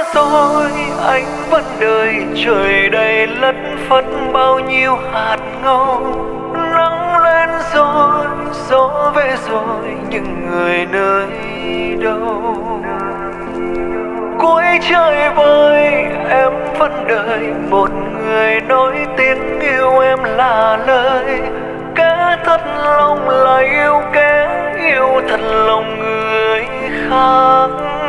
rồi anh vẫn đợi, trời đầy lất phất bao nhiêu hạt ngâu. Nắng lên rồi, gió về rồi, nhưng người nơi đâu? Cuối trời vơi em vẫn đợi, một người nói tiếng yêu em là lời. Kẻ thật lòng là yêu, kẻ yêu thật lòng người khác.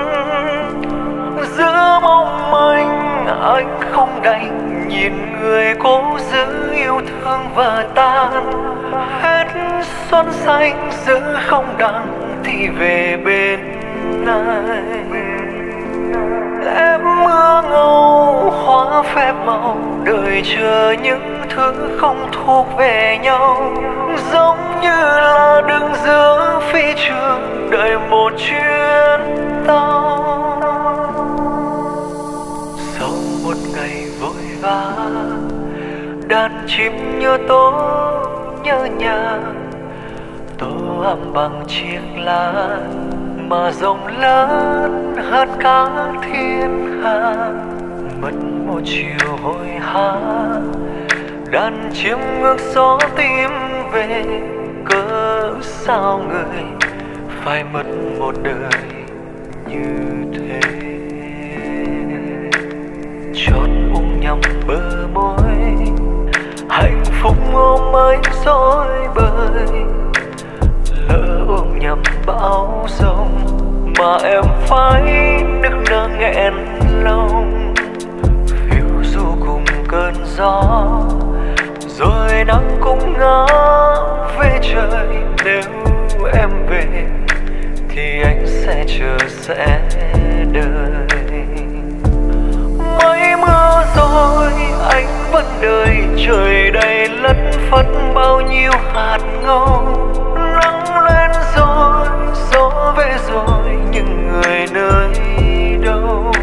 Giữa mong manh anh không đành nhìn người cố giữ yêu thương và tan. Hết xuân xanh giữ không đặng thì về bên này. Em mưa ngâu hóa phép màu, đợi chờ những thứ không thuộc về nhau. Giống như là đứng giữa phi trường đợi một chuyến tàu. Sau một ngày vội vã, đàn chim nhớ tố nhớ nhà. Tô ấm bằng chiếc lá mà rộng lớn hơn cả thiên hà. Mất một chiều hồi hả, đàn chim ngước gió tim về. Cớ sao người phải mất một đời như thế? Chót ung nhầm bờ môi, hạnh phúc ôm anh dối bời. Lỡ ôm nhầm bão giông mà em phải nức nở nghẹn lòng. Phiêu du cùng cơn gió, rồi nắng cũng ngã về trời. Nếu em về thì anh sẽ chờ sẽ đợi. Mây mưa rồi anh vẫn đợi, trời đầy lất phất bao nhiêu hạt ngâu. Nắng lên rồi, gió về rồi, nhưng người nơi đâu?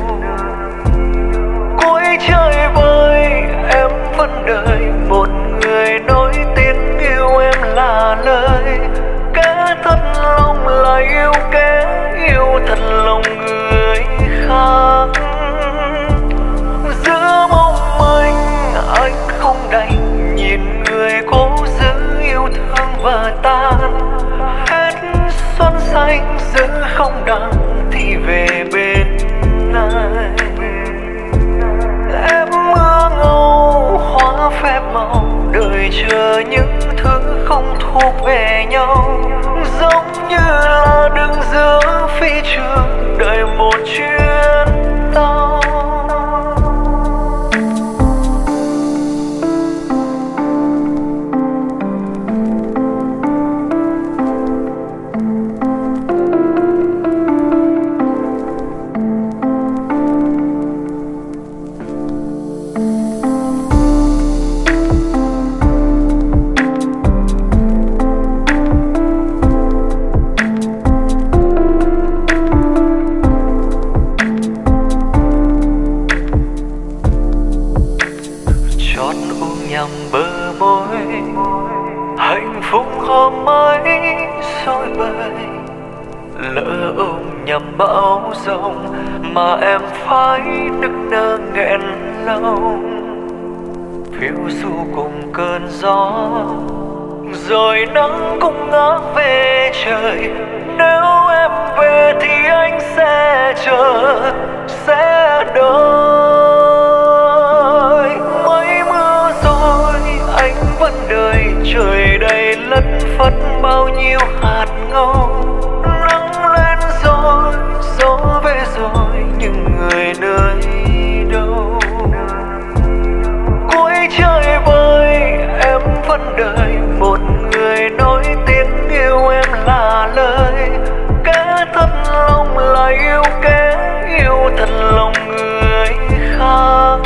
Cuối trời vơi em vẫn đợi, một người nói tiếng yêu em là lời. Kẻ thật lòng là yêu, kẻ yêu thật lòng người khác. Giữa mong manh anh không đành nhìn người cố giữ yêu thương và tan. Hết xuân xanh giữ không đặng thì về bên này. Em mưa ngâu hóa phép màu, đợi chờ những thứ không thuộc về nhau. Giống như là đứng giữa phi trường đợi một chuyến tàu. Bờ môi hạnh phúc hôm ấy soi bời. Lỡ ôm nhầm bão giông mà em phải nức nở nghẹn lòng. Phiêu du cùng cơn gió, rồi nắng cũng ngã về trời. Nếu em về thì anh sẽ chờ sẽ đợi. Mây mưa rồi anh vẫn đợi, trời đầy lất phất bao nhiêu hạt ngâu. Nắng lên rồi, gió về rồi, nhưng người nơi đâu? Cuối trời vơi em vẫn đợi, một người nói tiếng yêu em là lời. Kẻ thật lòng là yêu, kẻ yêu thật lòng người khác.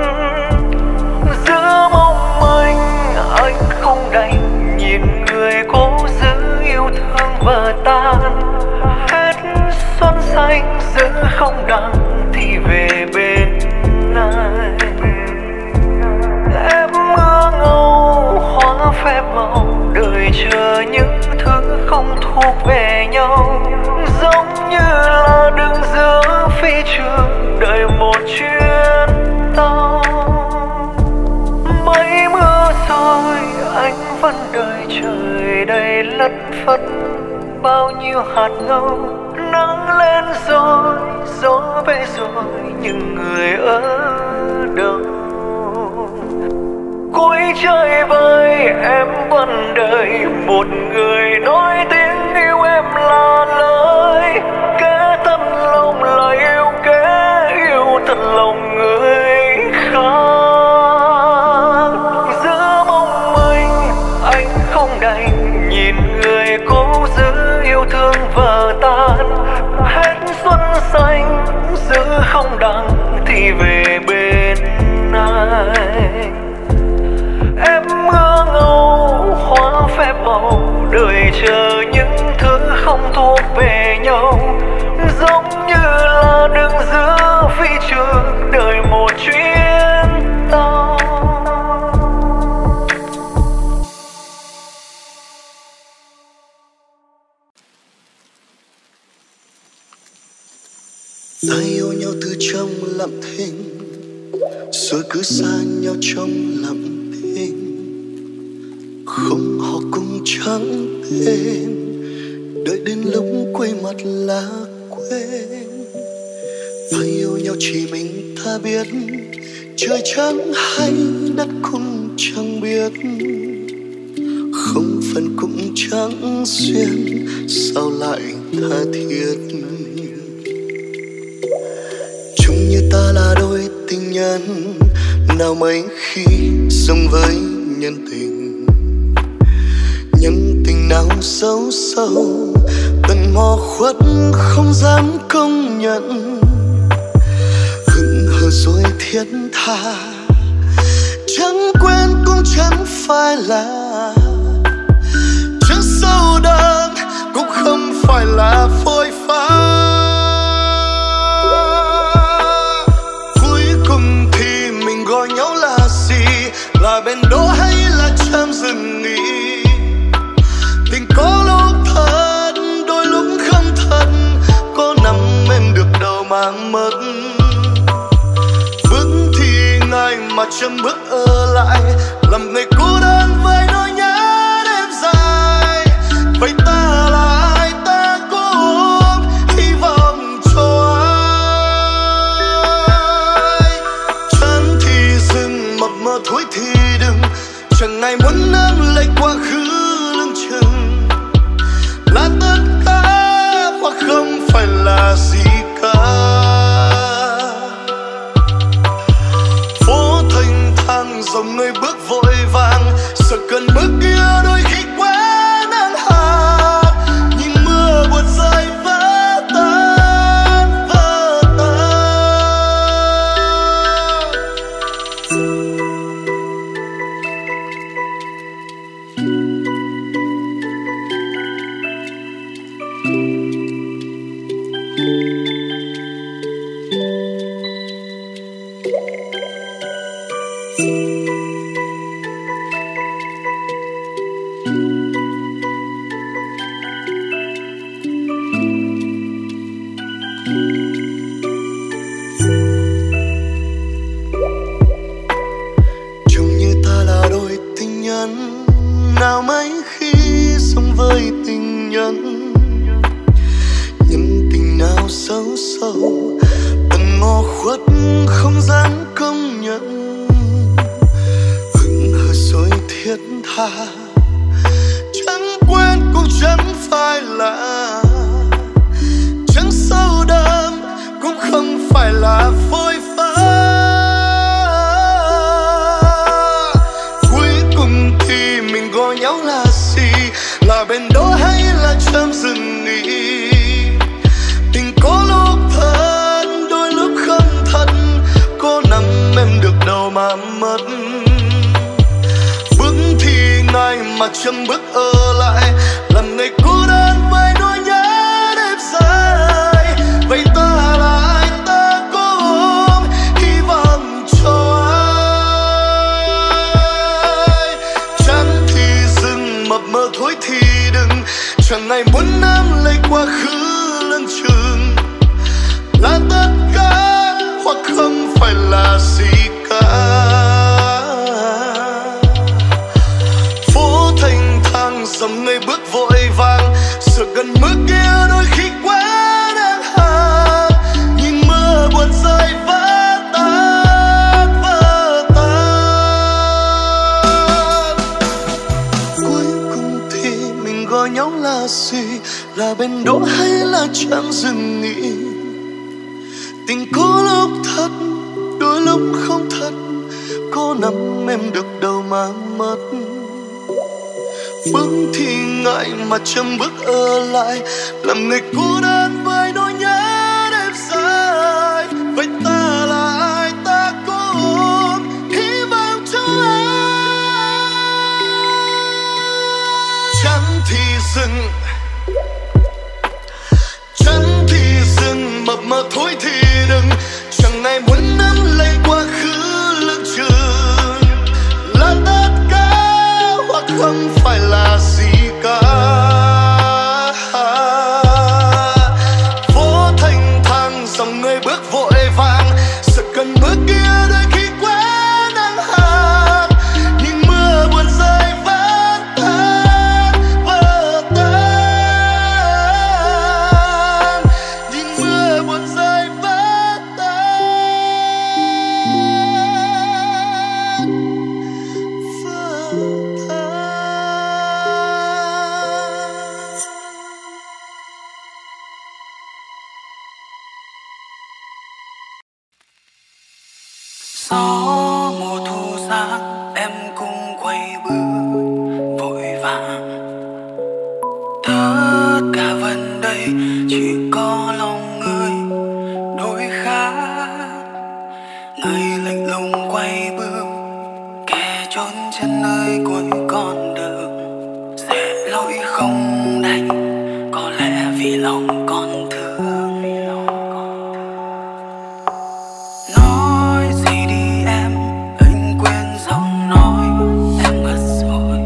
Giữa mong manh anh không đành nhìn người cố giữ yêu thương và tan. Hết xuân xanh giữ không đặng thì về bên này. Em mưa ngâu hóa phép màu, đợi chờ những thứ không thuộc về nhau. Giống như là đứng giữa phi trường đợi một phất bao nhiêu hạt ngâu. Nắng lên rồi, gió về rồi, nhưng người ở đâu? Cuối trời vơi em vẫn đợi một người nói tiếng yêu em là lời kể thật lòng, lời yêu kể yêu thật lòng người khác. Giữa mong manh anh không đành nhìn người cố giữ yêu thương vỡ tan. Hết xuân xanh giữ không đặng thì về bên anh. Em ngơ ngâu hóa phép màu đợi chờ những thứ không thuộc về nhau, giống như là đứng giữa phi trường đợi một chuyến tàu. Ta yêu nhau từ trong lặng thinh, rồi cứ xa nhau trong lặng thinh. Không họ cũng chẳng tên, đợi đến lúc quay mặt là quên. Ta yêu nhau chỉ mình ta biết, trời chẳng hay đất cũng chẳng biết. Không phần cũng chẳng duyên, sao lại tha thiết. Trông như ta là đôi tình nhân, nào mấy khi sống với nhân tình. Nhân tình nào sâu sâu, tận mò khuất không dám công nhận. Hững hờ rồi thiết tha, chẳng quen cũng chẳng phải là. Chẳng sâu đậm cũng không phải là phôi pha. Cuối cùng thì mình gọi nhau là gì? Là bên đỗ hay là chạm dừng nghỉ? Tình có lúc thật, đôi lúc không thật. Có nằm em được đâu mang mất. Bước thì ngày mà chậm bước ở lại, làm người cô đơn với nỗi nhớ đêm dài. Vậy ta là ai, ta có ôm hy vọng cho ai? Chán thì dừng, mập mờ thôi thì đừng. Chẳng ai muốn nắm lấy quá khứ lưng chừng. Là tất cả hoặc không phải là gì cả. Phố thanh thang dòng người bước vội vàng, sợ cần bước kia đôi khi quá nắng hạn. Nhìn mưa buồn rơi vỡ tan, vỡ tan. Trông như ta là đôi tình nhân, nào mấy khi sống với tình nhân. Nhân tình nào sâu sâu, tận mò khuất không dám công nhận. Hững hờ rồi thiết tha, chẳng quen cũng chẳng phải là. Chẳng sâu đậm cũng không phải là phôi pha. Cuối cùng thì mình gọi nhau là gì? Là bên đỗ hay là chạm dừng nghỉ? Tình có lúc thật, đôi lúc không thật. Có nằm em được đâu mà mất. Bước thì ngày mà chậm bước ở lại, làm người cô đơn với nỗi nhớ đêm dài. Vậy ta là ai, ta có ôm hy vọng cho ai? Chán thì dừng, mập mờ thôi thì đừng. Chẳng ai muốn nắm lấy quá khứ lưng chừng. Là tất cả hoặc không phải là gì cả. Phố thanh thang dòng người bước vội vàng, chẳng dừng nghỉ. Tình có lúc thật, đôi lúc không thật, có năm em được đâu mà mất. Bước thì ngại mà chẳng bước ở lại, làm người cô đơn với nỗi nhớ đêm dài. Vậy ta là ai, ta có ôm hy vọng cho ai. Chẳng thì dừng, chẳng thì dừng, mập mờ thôi thì đừng. Chẳng ai muốn nắm lấy quá khứ lưng chừng là tất cả hoặc không phải là gì cả. Phố thanh thang dòng người bước vội vàng, sợ cần bước kia đôi khi quá nắng hạn. Nhưng mưa buồn rơi vẫn tan vỡ tan, nhưng mưa buồn rơi vẫn tan vỡ tan. Gió mùa thu sang em cũng quay bước vội vàng. Tất cả vấn đây chỉ có lòng người đổi khác. Người lạnh lùng quay bước, kẻ trốn chân nơi cuối con đường. Sẽ lỗi không đành, có lẽ vì lòng còn thương. Nói gì đi em, anh quên giọng nói em mất rồi.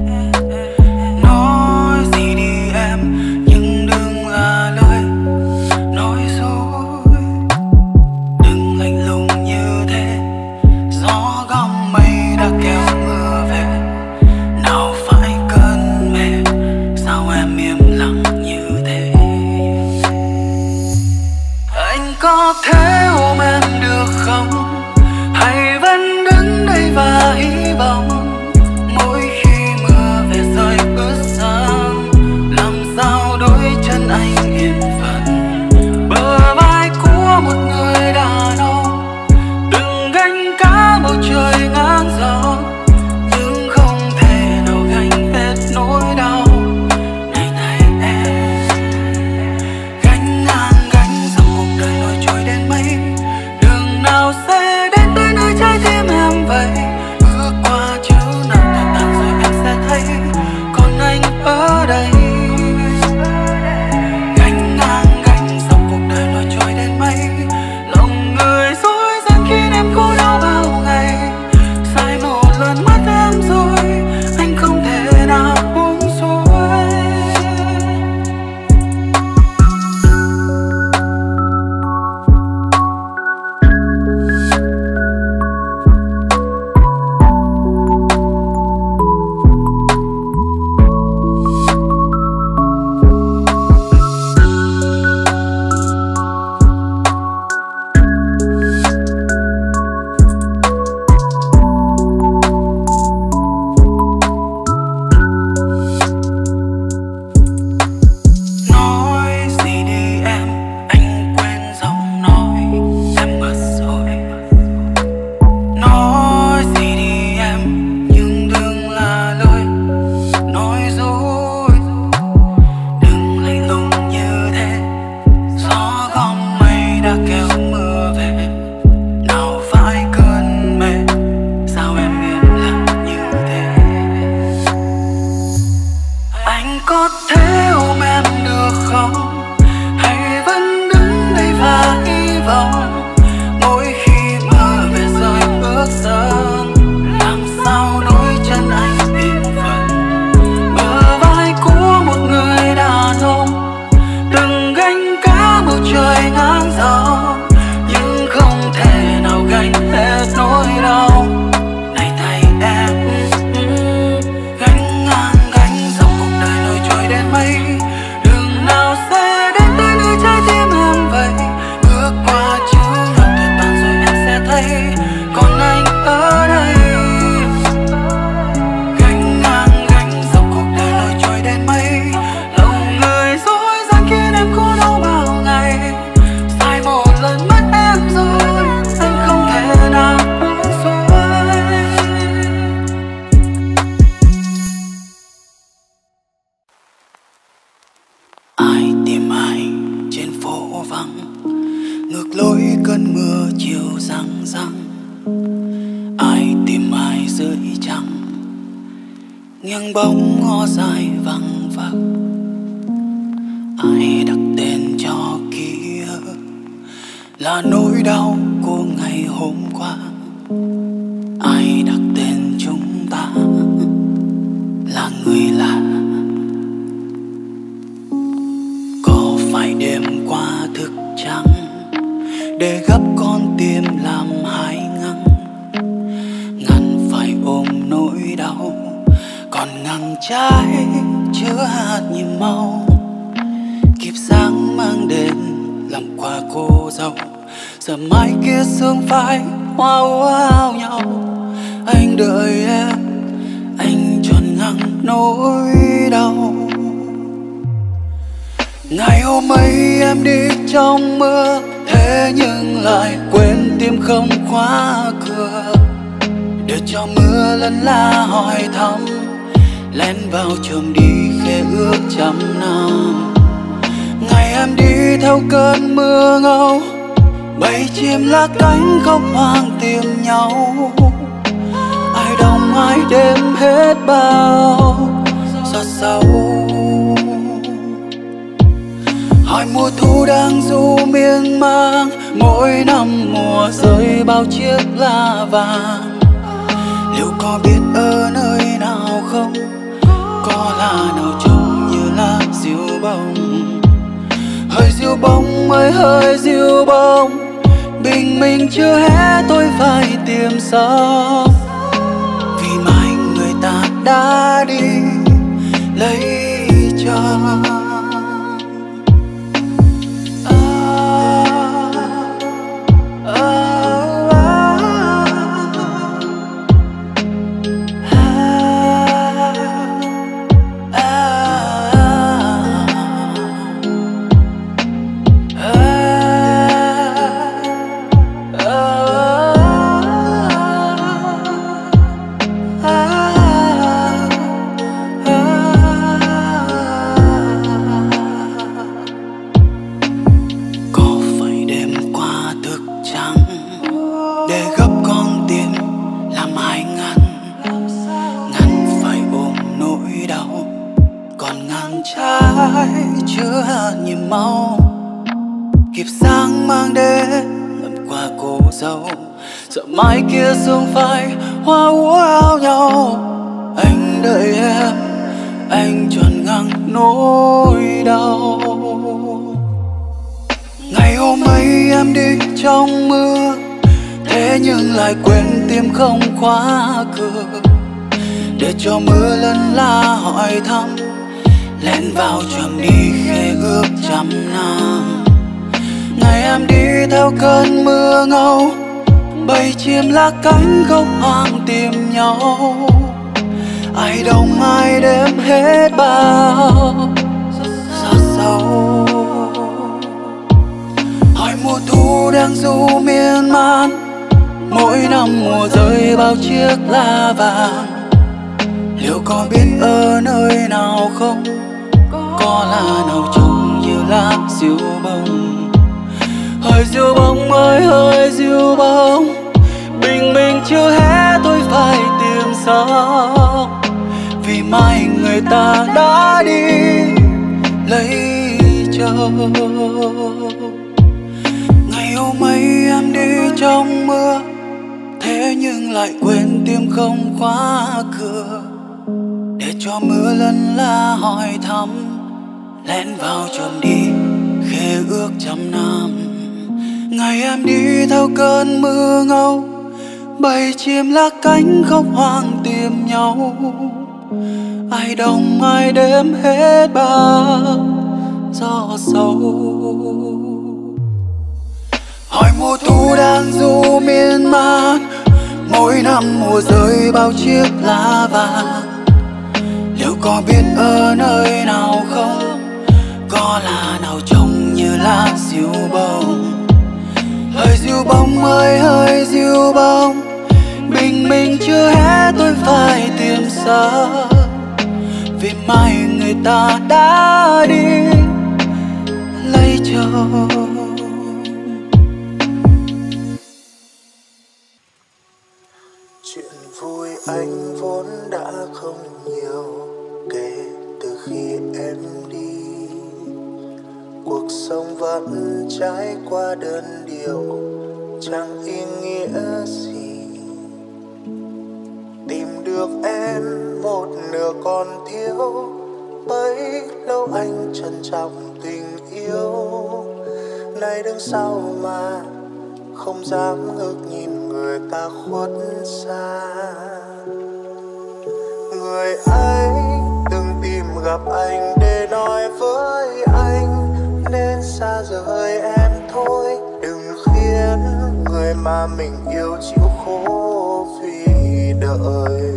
Nói gì đi em, nhưng đừng là lời nói dối. Đừng lạnh lùng như thế, gió gom mây đã kéo mưa về. Nào phải cơn mê, sao em im lặng như thế. Anh có thể ôm em được không, hay vẫn đứng đây và hy vọng. Mỗi khi mưa về rơi ướt sương, làm sao đôi chân anh yên phận. Bờ vai của một người đàn ông, từng gánh cả bầu trời ngang gió, nhưng không thể nào gánh hết nỗi đau. Này này em, gánh ngang gánh dòng cuộc đời nổi trôi đến mấy, đường nào sẽ lối cơn mưa chiều răng răng, ai tìm ai dưới trăng, nghiêng bóng ngó dài vắng vắng. Ai đặt tên cho kia là nỗi đau của ngày hôm qua. Ai đặt tên chúng ta là người lạ. Có phải đêm qua thức trắng để gấp con tim làm hai ngăn, ngăn phải ôm nỗi đau, còn ngăn trái chứa hạt nhiệm màu. Kịp sáng mang đến làm quà cô dâu, giờ mai kia sương phai hoa áo nhau. Anh đợi em, anh tròn ngăn nỗi đau. Ngày hôm ấy em đi trong mưa, thế nhưng lại quên tim không khóa cửa. Để cho mưa lân la hỏi thăm, lén vào chồng đi khê ước trăm năm. Ngày em đi theo cơn mưa ngâu, bầy chim lá cánh không hoang tìm nhau. Ai đông ai đêm hết bao giọt sầu. Hỏi mùa thu đang du miên man, mỗi năm mùa rơi bao chiếc lá vàng. Liệu có biết ở nơi nào không, có là nào trông như lá diêu bông. Hơi diêu bông ơi hơi diêu bông, bình minh chưa hé tôi phải tìm sao. Vì mai người ta đã đi lấy chồng. Chứa hạt nhiệm màu, kịp sáng mang đến làm quà cô dâu. Sợ mai kia sương phai hoa úa áo nhau. Anh đợi em, anh tròn ngăn nỗi đau. Ngày hôm ấy em đi trong mưa, thế nhưng lại quên tim không khóa cửa. Để cho mưa lân la hỏi thăm, lén vào choàng đi khê ước trăm năm. Ngày em đi theo cơn mưa ngâu, bầy chim lá cánh không hoang tìm nhau. Ai đông ai đêm hết bao giọt sầu. Hỏi mùa thu đang du miên man, mỗi năm mùa rơi bao chiếc lá vàng. Liệu có biết ở nơi nào không, có là nào trông như lá diêu bông. Hơi diêu bông ơi hơi diêu bông, bình minh chưa hé tôi phải tìm sao. Vì mai người ta đã đi lấy chồng. Ngày hôm ấy em đi trong mưa, thế nhưng lại quên tim không khóa cửa. Để cho mưa lân la hỏi thăm, lén vào chốn đi khê ước trăm năm. Ngày em đi theo cơn mưa ngâu, bầy chim lá cánh không hoang tìm nhau. Ai đông ai đêm hết bao gió sâu. Hỏi mùa thu đang du miên man, mỗi năm mùa rơi bao chiếc lá vàng. Liệu có biết ở nơi nào không, có là nào trông như lá diêu bông. Hơi diêu bông ơi hơi diêu bông, bình minh chưa hé tôi phải tìm sao. Vì mai người ta đã đi lấy chồng. anh vốn đã không nhiều kể từ khi em đi. Cuộc sống vẫn trải qua đơn điệu, chẳng ý nghĩa gì. Tìm được em một nửa còn thiếu, bấy lâu anh trân trọng tình yêu. Nay đứng sau mà không dám ngước nhìn người ta khuất xa. Người ấy từng tìm gặp anh để nói với anh nên xa rời em thôi. Đừng khiến người mà mình yêu chịu khổ vì đợi.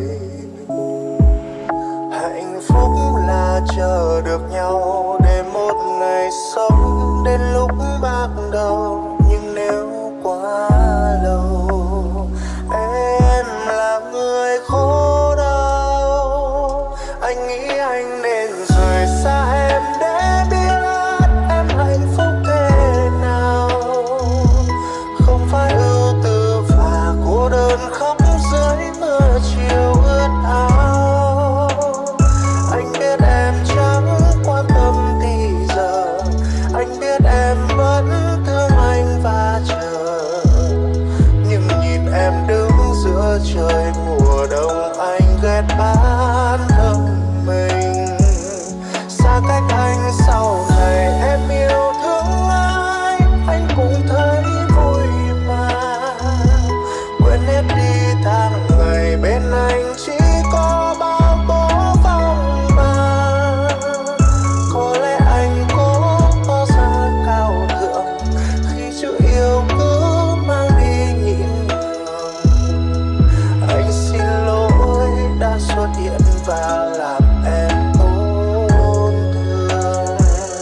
Hạnh phúc là chờ được nhau để một ngày sống đến lúc bạc đầu. Nhưng nếu quá lâu em là người khổ đau, anh nghĩ anh nên rời xa em để biết em hạnh phúc thế nào. Không phải ưu tư và cô đơn khóc dưới mưa chiều ướt áo. Anh biết em chẳng quan tâm thì giờ, anh biết em vẫn thương anh và chờ. Nhưng nhìn em đứng giữa trời mùa đông, anh ghét bản thân mình. Xa cách anh sau này em yêu thương anh cũng thấy vui mà. Quên hết đi tháng ngày bên anh chỉ có bao tố phong ba. Có lẽ anh có giá cao thượng khi chữ yêu cứ mang đi nhịn nhường. Anh xin lỗi đã xuất hiện và làm em tổn thương.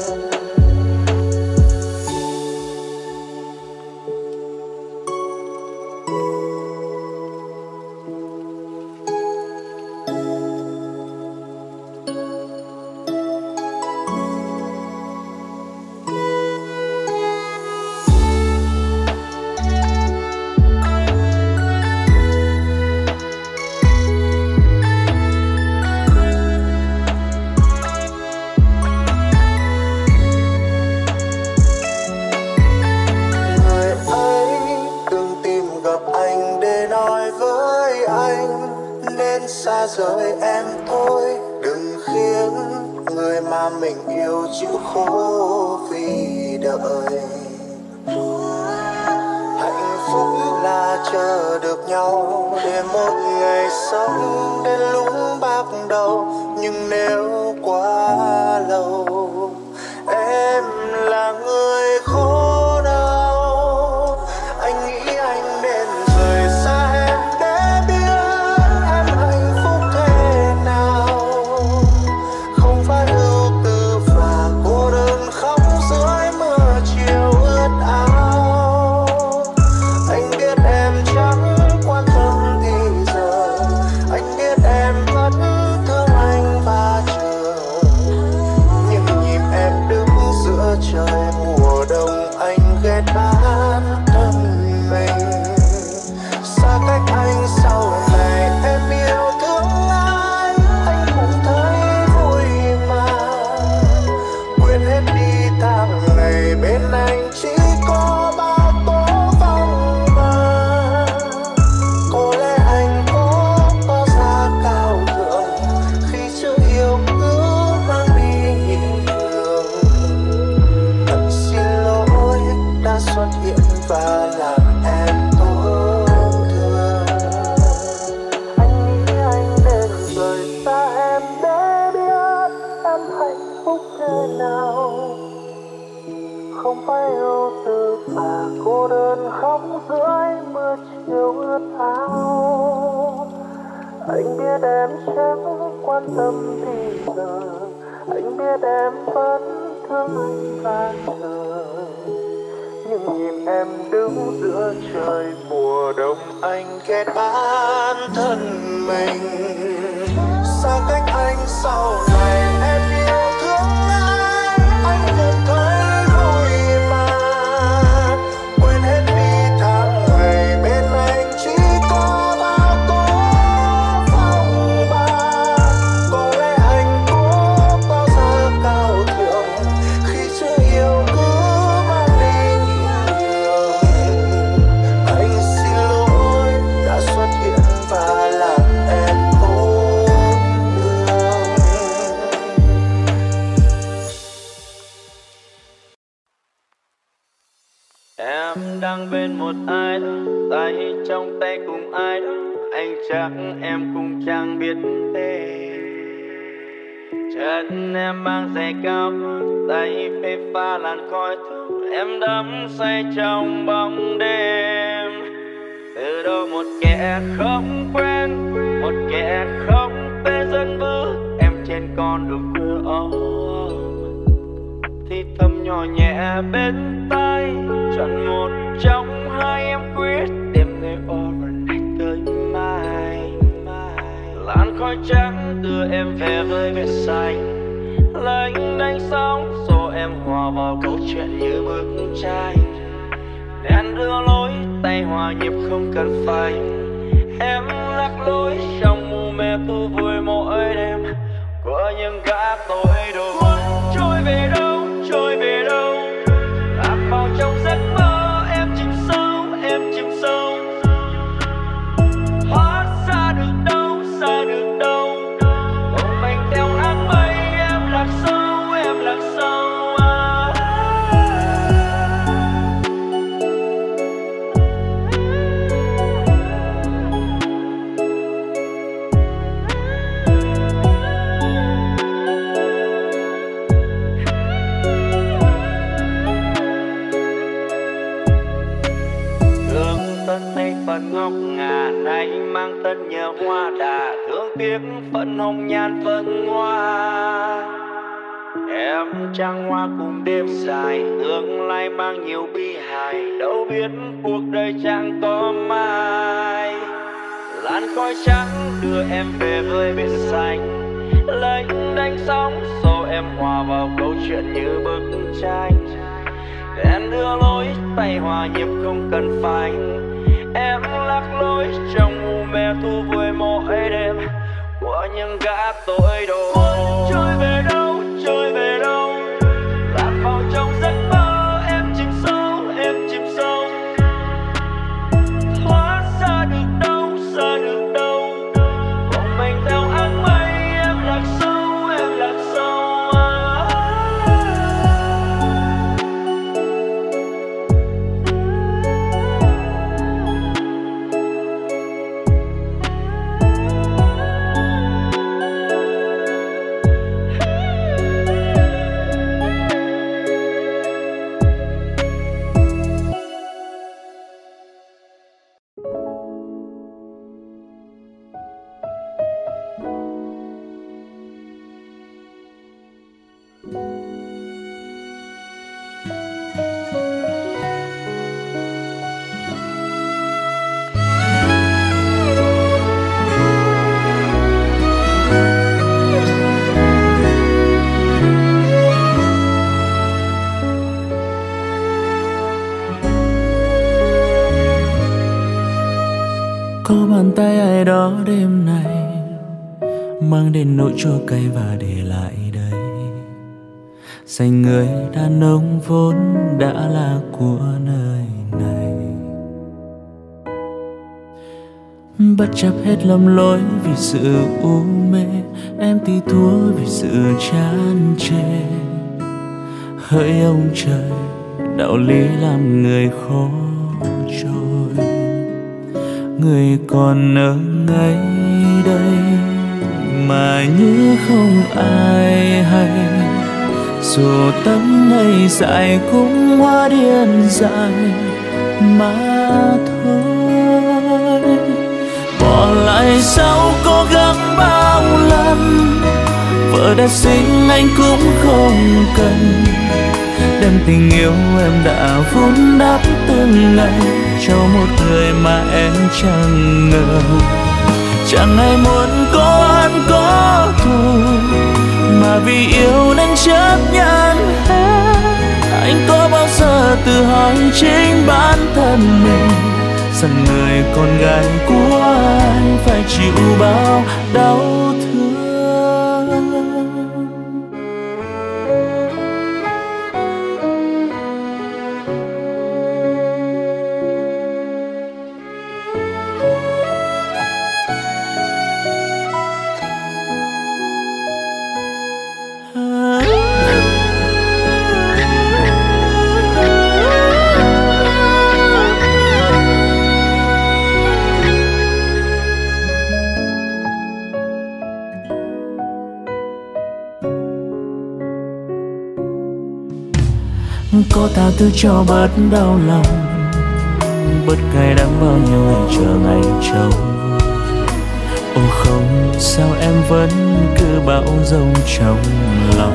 Người ấy từng tìm gặp anh để nói với anh nên xa rời em thôi. Đừng khiến người mà mình yêu chịu khổ vì đợi. Hạnh phúc là chờ được nhau để một ngày sống đến lúc bạc đầu. Nhưng nếu quá lâu em là người khổ đau, anh nghĩ anh nên rời xa em để biết em hạnh phúc thế nào. Không phải ưu tư và cô đơn khóc dưới mưa chiều ướt áo. Anh biết em chẳng quan tâm thì giờ, anh biết em vẫn thương anh và chờ. Nhưng nhìn em đứng giữa trời mùa đông, anh ghét bản thân mình. Xa cách anh sau này em yêu thương anh cũng thấy vui mà. Quên hết đi tháng ngày bên anh chỉ có bao tố phong ba. Có lẽ anh có giá cao thượng khi chữ yêu cứ mang đi nhịn nhường. Anh xin lỗi đã xuất hiện và làm em tổn thương. Anh nghĩ anh nên rời xa em để biết em hạnh phúc thế nào. Không phải ưu tư và cô đơn khóc dưới mưa chiều ướt áo. Anh biết em chẳng quan tâm thì giờ, anh biết em vẫn thương anh và chờ. Nhưng nhìn em đứng giữa trời mùa đông, anh ghét bản thân mình. Xa cách anh sau này em yêu thương anh cũng thấy vui mà. Quên hết đi tháng ngày bên anh chỉ có bao tố Em đang bên một ai đó, tay trong tay cùng ai đó, anh chắc em cũng chẳng biết thế. Chân em mang giày cao gót, tay phê pha làn khói thuốc, em đắm say trong bóng đêm. Từ đâu một kẻ không quen, một kẻ không tên dẫn bước em trên con đường khuya ôm, thì thầm nhỏ nhẹ bên tai, chọn một trong hai em quyết đêm nay overnight tới mai. Làn khói trắng đưa em về với biển xanh, lênh đênh sóng xô em hòa vào câu chuyện như bức tranh. Đèn đưa lối tay hòa nhịp không cần phanh, em lạc lối trong mù mê thu vui mỗi đêm của những gã tội đồ. Trôi về đâu, trôi về đâu, lạc vào trong giấc mơ em chìm sâu, em chìm sâu. Hóa xa được đâu, xa được đâu, cùng mình theo áng mây em lạc sâu, em lạc sâu. Phận ngọc ngà nay mang tên nhờ hoa đà, thương tiếc phận hồng nhan phận hoa. Em trăng hoa cùng đêm dài, tương lai mang nhiều bi hài, đâu biết cuộc đời chẳng có mai. Làn khói trắng đưa em về với biển xanh, lênh đênh sóng xô em hòa vào câu chuyện như bức tranh. Đèn đưa lối tay hòa nhịp không cần phanh, em lạc lối trong mù mê thu vui mỗi đêm của những gã tội đồ. Trôi về đâu, trôi về đâu, lạc vào trong giấc mơ em chìm sâu, em chìm sâu. Thoát xa được đâu, xa được đâu, cùng mình theo áng mây em lạc sâu, em lạc sâu. Có bàn tay ai đó đêm nay mang đến nỗi chua cay và để lại đây dành người đàn ông vốn đã là của nơi này. Bất chấp hết lầm lỗi vì sự u mê, em tí thua vì sự chán chê. Hỡi ông trời, đạo lý làm người khó trôi, người còn ở ngay đây mà như không ai hay. Dù tấm hay dài cũng hóa điên dại mà thôi. Bỏ lại sau cố gắng bao lần, vợ đã sinh anh cũng không cần. Đem tình yêu em đã vun đắp từng ngày cho một người mà em chẳng ngờ. Chẳng ai muốn có oán có thù, mà vì yêu nên chấp nhận hết. Anh có bao giờ tự hỏi chính bản thân mình rằng người con gái của anh phải chịu bao đau thương. tha thứ cho bớt đau lòng, bớt cay đắng bao nhiêu ngày chờ ngày trông. Ô không, sao em vẫn cứ bão giông trong lòng.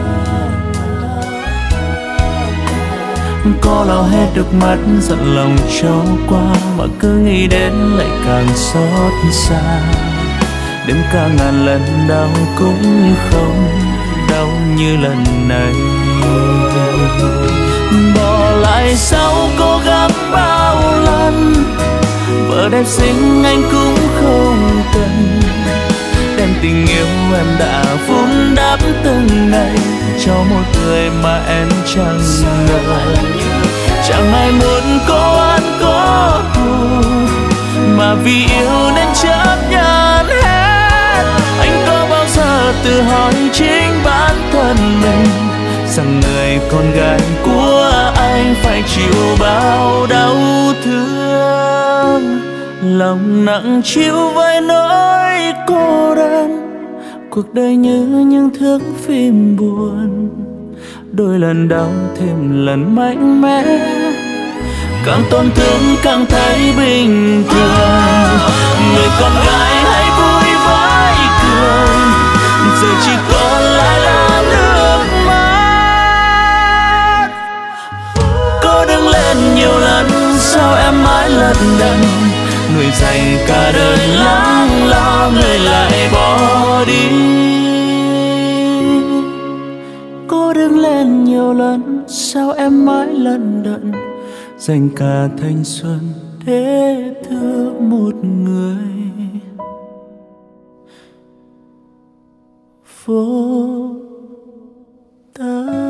Có lau hết nước mắt giận lòng cho qua, mà cứ nghĩ đến lại càng xót xa. Đếm cả ngàn lần đau cũng không đau như lần này. Bỏ lại sau cố gắng bao lần, vợ đẹp xinh anh cũng không cần. Đem tình yêu em đã vun đắp từng ngày cho một người mà em chẳng ngờ. Chẳng ai muốn có oán có thù, mà vì yêu nên chấp nhận hết. Anh có bao giờ tự hỏi chính bản thân mình rằng người con gái của anh phải chịu bao đau thương, lòng nặng chịu với nỗi cô đơn. Cuộc đời như những thước phim buồn, đôi lần đau thêm lần mạnh mẽ, càng tổn thương càng thấy bình thường. Người con gái hãy vui với cười, giờ chỉ còn lại là nước mắt. Cô đứng lên nhiều lần, sao em mãi lận đận, người dành cả đời lắng lo người lại bỏ đi. Cô đứng lên nhiều lần, sao em mãi lận đận, dành cả thanh xuân để thương một người vô tâm.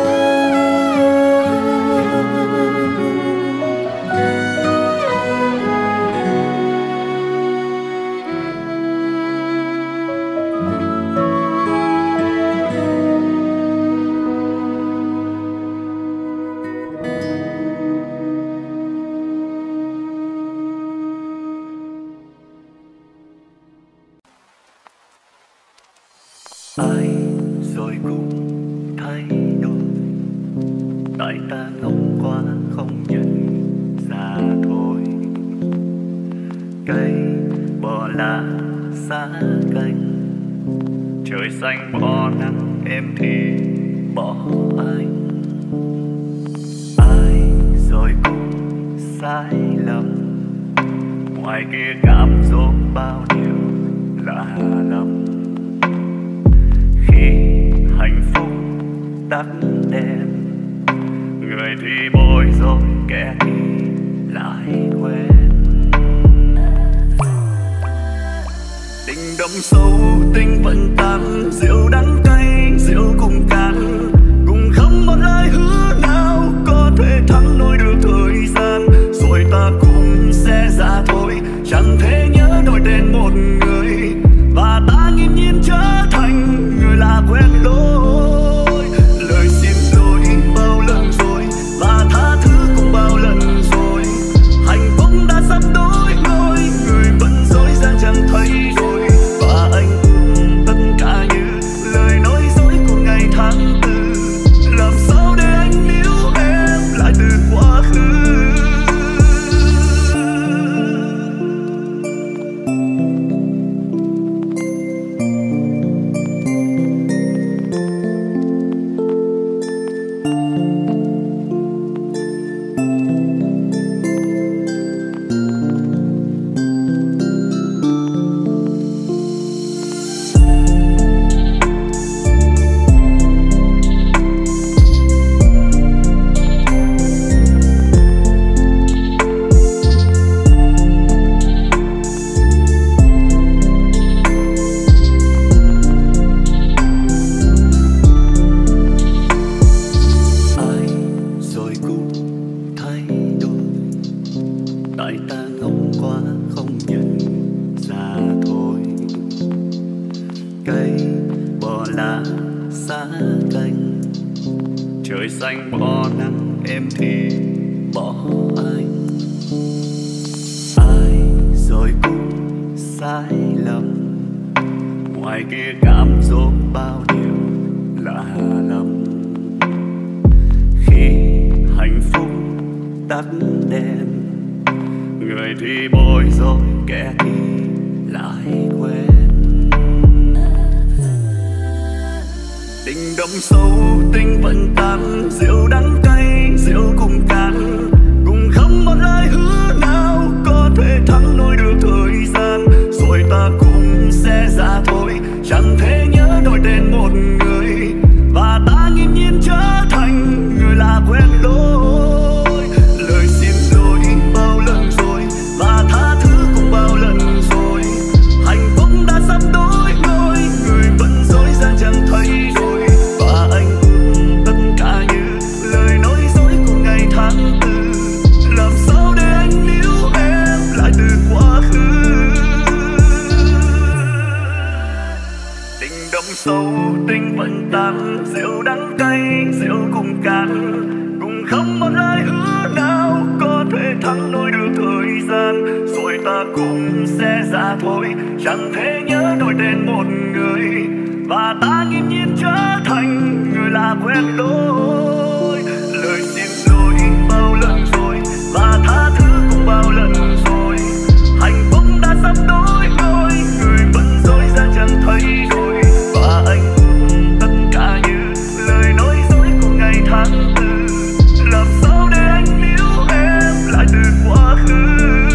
Ai rồi cũng thay đổi, tại ta ngốc quá không nhận ra thôi. Cây bỏ lá xa cành, trời xanh bỏ nắng em thì bỏ anh. Ai rồi cũng sai lầm, ngoài kia cám dỗ bao điều lạ lắm. Khi hạnh phúc tắt đèn, người thì bối rối, kẻ thì lại quên. Tình đậm sâu, tình vẫn tan, rượu đắng cay, rượu cùng can, cùng không một lời hứa nào có thể thắng nổi được thời gian. Rồi ta cũng sẽ ra thôi, chẳng thể nhớ nổi tên một người, và ta nghiêm nhiên trở thành người lạ quen lối. Lời xin lỗi bao lần rồi, và tha thứ cũng bao lần rồi. Hạnh phúc đã sắp đổi lối, người vẫn dối gian chẳng thấy rồi. Và anh ước tất cả như lời nói dối của ngày tháng tư. Làm sao để anh níu em lại từ quá khứ. Trời xanh bỏ nắng em thì bỏ anh. Ai rồi cũng sai lầm, ngoài kia cám dỗ bao điều lạ lắm. Khi hạnh tắt đèn. Người thì bối rối, kẻ thì lại quên. Tình đậm sâu, tình vẫn tan, rượu đắng cay, rượu cùng cạn, cùng không một lời hứa nào có thể thắng nổi được thời gian. Rồi ta cũng sẽ ra thôi, chẳng thể nhớ nổi tên một người, và ta nghiễm nhiên trở thành người lạ quen lối. Lời xin lỗi bao lần rồi, và tha thứ cũng bao lần rồi. Hạnh phúc đã sắp đổi đôi, người vẫn dối gian chẳng thấy rồi. Và anh ước tất cả như lời nói dối của ngày tháng tư. Làm sao để anh níu em lại từ quá khứ. Tình đậm sâu, tình vẫn tan, rượu đắng cay, rượu cùng cạn, cùng không một lời hứa nào có thể thắng nổi được thời gian. Rồi ta cũng sẽ ra thôi, chẳng thể nhớ nổi tên một người, và ta nghiễm nhiên trở thành người lạ quen lối. Lời xin lỗi bao lần rồi, và tha thứ cũng bao lần rồi. Hạnh phúc đã sắp đổi đôi, người vẫn dối gian chẳng thấy rồi. Và anh ước tất cả như lời nói dối của ngày tháng tư. Làm sao để anh níu em lại từ quá khứ.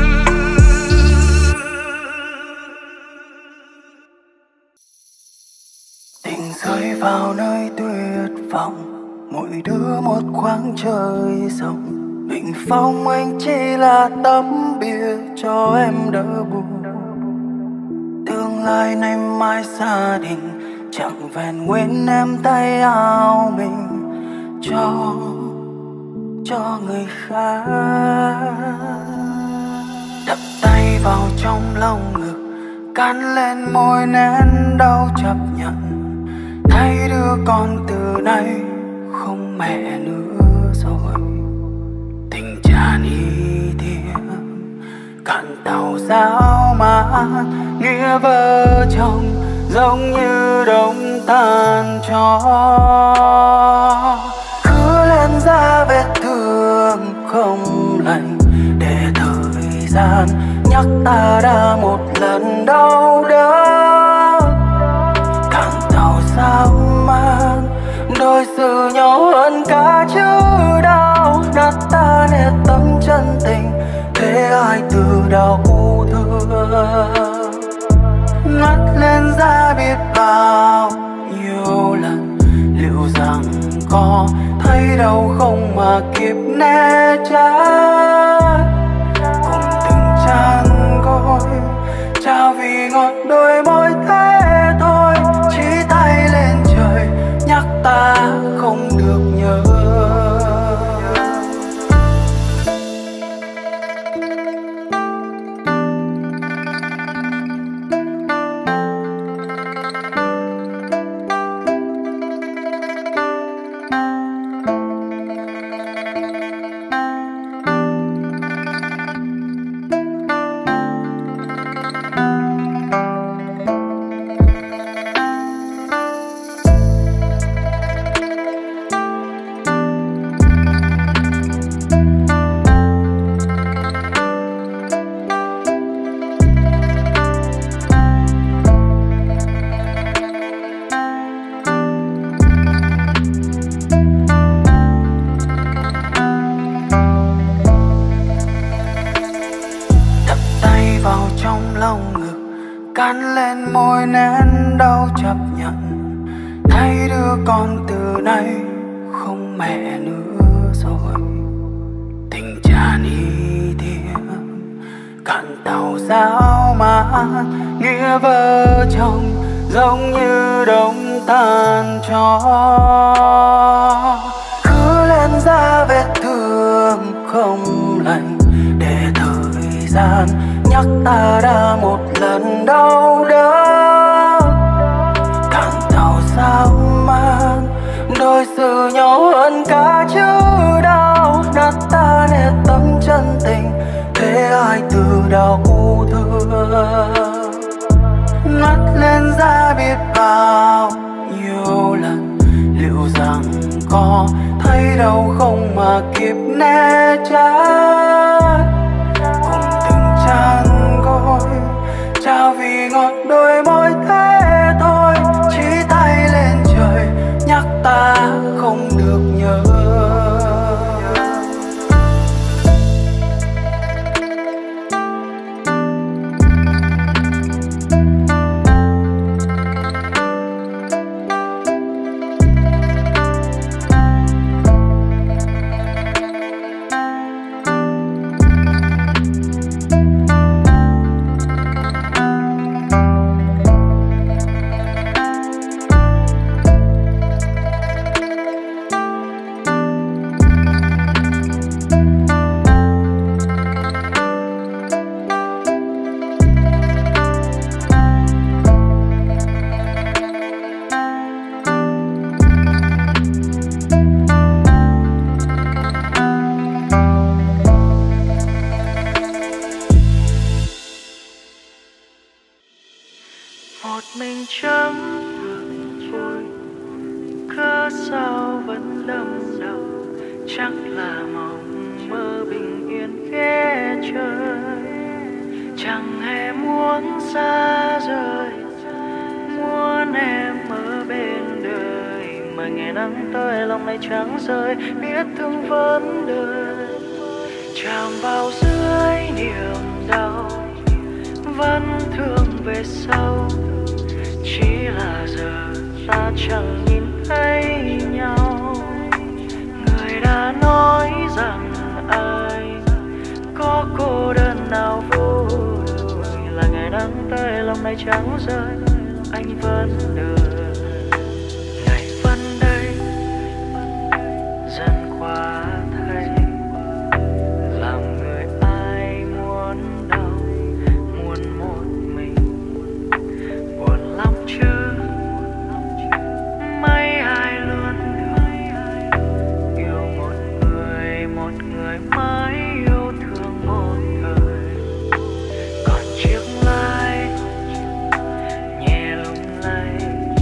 Tình rơi vào nơi tuyệt vọng, mỗi đứa một khoảng trời rộng. Bình phong anh chỉ là tấm bia cho em đỡ buồn. Tương lai nay mai gia đình chẳng vẹn nguyên em tay áo mình cho người khác. Đập tay vào trong lồng ngực, cắn lên môi nén đau chấp nhận. Thấy đứa con từ nay không mẹ nữa rồi. Tình tràn y thiêm cạn tàu giáo mãn, nghĩa vợ chồng giống như đống than cho. Cứ lên ra vết thương không lành, để thời gian nhắc ta đã một lần đau đớn. Cạn tàu sao mang đôi sự nhỏ hơn cả chữ đau. Đặt ta nét tấm chân tình, thế ai từ đau thương. Ngắt lên ra biết bao nhiêu lần, liệu rằng có thấy đau không mà kịp né tránh. Cùng từng trang gối trao vì ngọt đôi môi thế thôi. Chỉ tay lên trời nhắc ta không được nhớ. Cắn lên môi nén đau chấp nhận. Thấy đứa con từ nay không mẹ nữa rồi. Tình tràn y thiêm cạn tàu giáo mãn, nghĩa vợ chồng giống như đống than cho. Cứ lên ra vết thương không lành, để thời gian nhắc ta đã một lần đau đớn. Cạn tàu sao mang đôi sự nhỏ hơn cả chữ đau. Đặt ta nét tấm chân tình, thế ai từ đau thương. Ngắt lên ra biết bao nhiêu lần, liệu rằng có thấy đâu không mà kịp né tránh. Cùng từng trang gối trao vì ngọt đôi môi thế thôi, chỉ tay lên trời nhắc ta không được nhớ. Một mình chẳng được vui, cớ sao vẫn đâm đầu, chắc là mộng mơ bình yên ghé trời. Chẳng hề muốn xa rời, muốn em ở bên đời, mà ngày nắng tới lòng này chẳng rơi, biết thương vẫn đời. Chạm vào dưới niềm đau, vẫn thương về sau, chỉ là giờ ta chẳng nhìn thấy nhau. Người đã nói rằng ai có cô đơn nào vui, là ngày nắng tới lòng này chẳng rơi, anh vẫn đợi. Ngày vẫn đây dần qua thấy, làm người ai muốn đau, muốn một mình, buồn lắm chứ. Mấy ai luôn được yêu một người mãi yêu thương một thời. Còn chiếc lai nhẹ lung lay,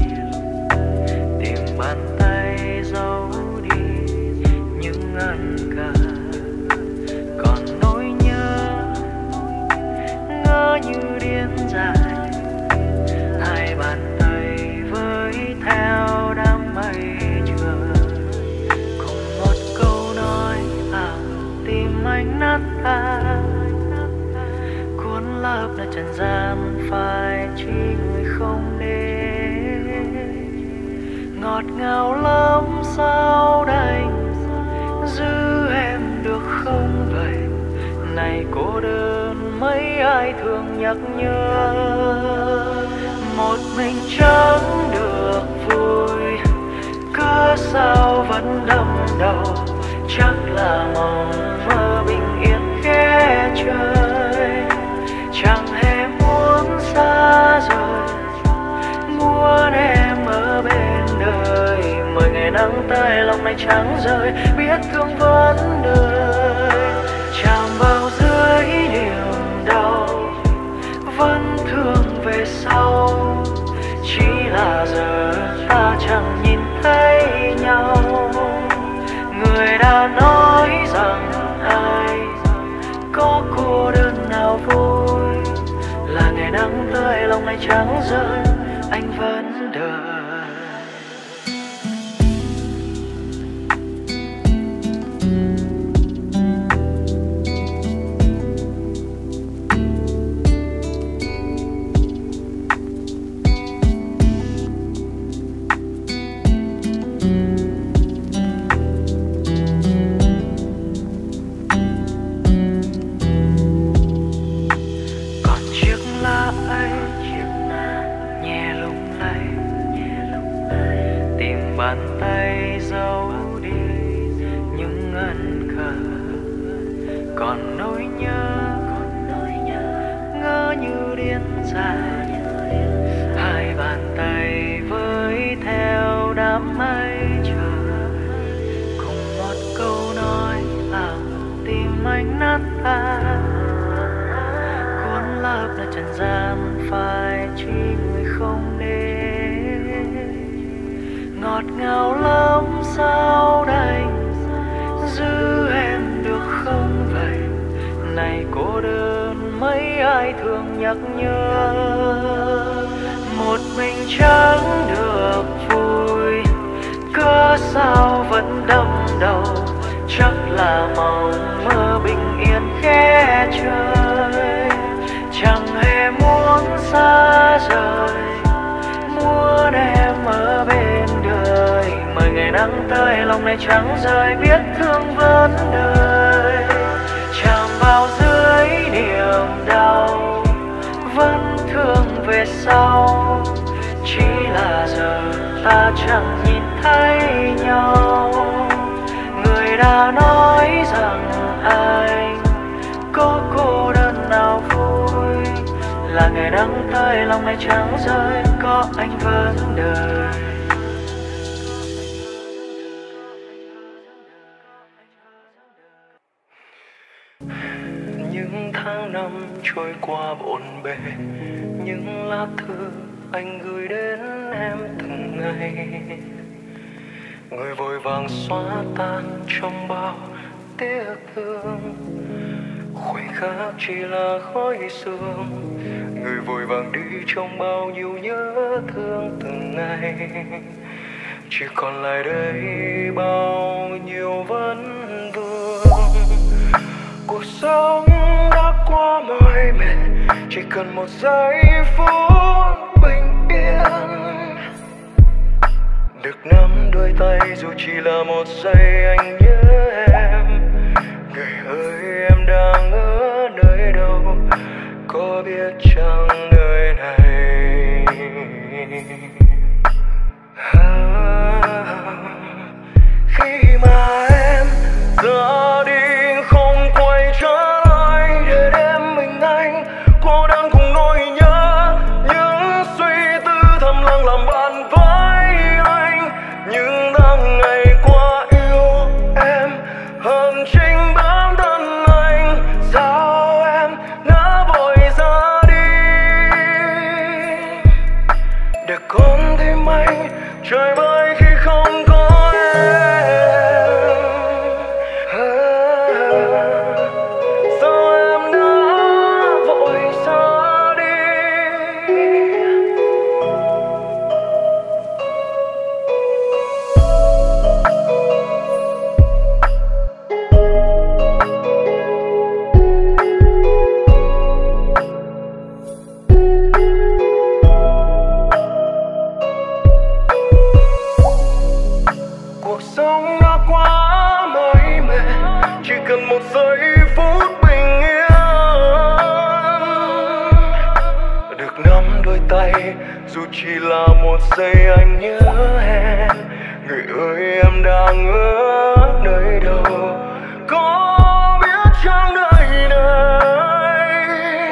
tìm bàn tay giấu đi những ân cần. Còn nỗi nhớ ngỡ như điên dại, hai bàn tay với theo đám mây trời. Cùng một câu nói tim anh nát tan, cuốn lấp nơi trần gian phải chỉ người không đến. Ngọt ngào lắm sao đành giữ em được không vậy, này cô đơn mấy ai thường nhắc nhớ. Một mình chẳng được vui, cớ sao vẫn đâm đầu, chắc là mộng mơ bình yên ghé trời. Chẳng hề muốn xa rời, muốn em ở bên đời, mười ngày nắng tới lòng này chẳng rơi, biết thương vẫn đời. Chạm vào dưới niềm đau, vẫn thương về sau, chỉ là giờ ta chẳng nhìn thấy nhau. Người đã nói rằng ai có cô đơn nào vui, là ngày nắng tới lòng này chẳng rơi, anh vẫn đợi. Bàn tay giấu đi những ân cần. Còn nỗi nhớ ngỡ như điên dại, hai bàn tay với theo đám mây trời. Cùng một câu nói làm tim anh nát tan, cuốn lấp nơi trần gian phải chỉ người không đến. ngọt ngào lắm sao đành giữ em được không vậy? Này cô đơn mấy ai thường nhắc nhớ, một mình chẳng được vui, cớ sao vẫn đâm đầu, chắc là mong mơ bình yên khẽ trời. Chẳng hề muốn xa rời, muốn em ở bên đời. Mời ngày nắng tới lòng này chẳng rời, biết thương vẫn đời. Chạm vào dưới niềm đau, vẫn thương về sau, chỉ là giờ ta chẳng nhìn thấy nhau. Người đã nói rằng anh có cô đơn nào vui, là ngày nắng tới lòng này chẳng rơi, có anh vẫn đời. Những tháng năm trôi qua bộn bề, những lá thư anh gửi đến em từng ngày, người vội vàng xóa tan trong bao tiếc thương. Khoảnh khắc chỉ là khói sương, người vội vàng đi trong bao nhiêu nhớ thương từng ngày. Chỉ còn lại đây bao nhiêu vấn vương. Cuộc sống đã quá mỏi mệt, chỉ cần một giây phút bình yên. Được nắm đôi tay dù chỉ là một giây anh nhớ em. Người ơi em đang ở nơi đâu, có biết chăng nơi này khi mà em ra đi không quay trở lại, để đêm mình anh cô đơn cùng nỗi nhớ. Những suy tư thầm lặng làm bạn với anh, những tháng ngày qua yêu em hơn chính bản thân anh. Sao em đã vội ra đi, để con tim anh trời vơi khi không có em. Sao em đã vội ra đi. Cuộc sống đã quá mỏi mệt, chỉ cần một giây phút bình yên. Được nắm đôi tay dù chỉ là một giây anh nhớ em. Người ơi em đang ở nơi đâu, có biết chăng nơi này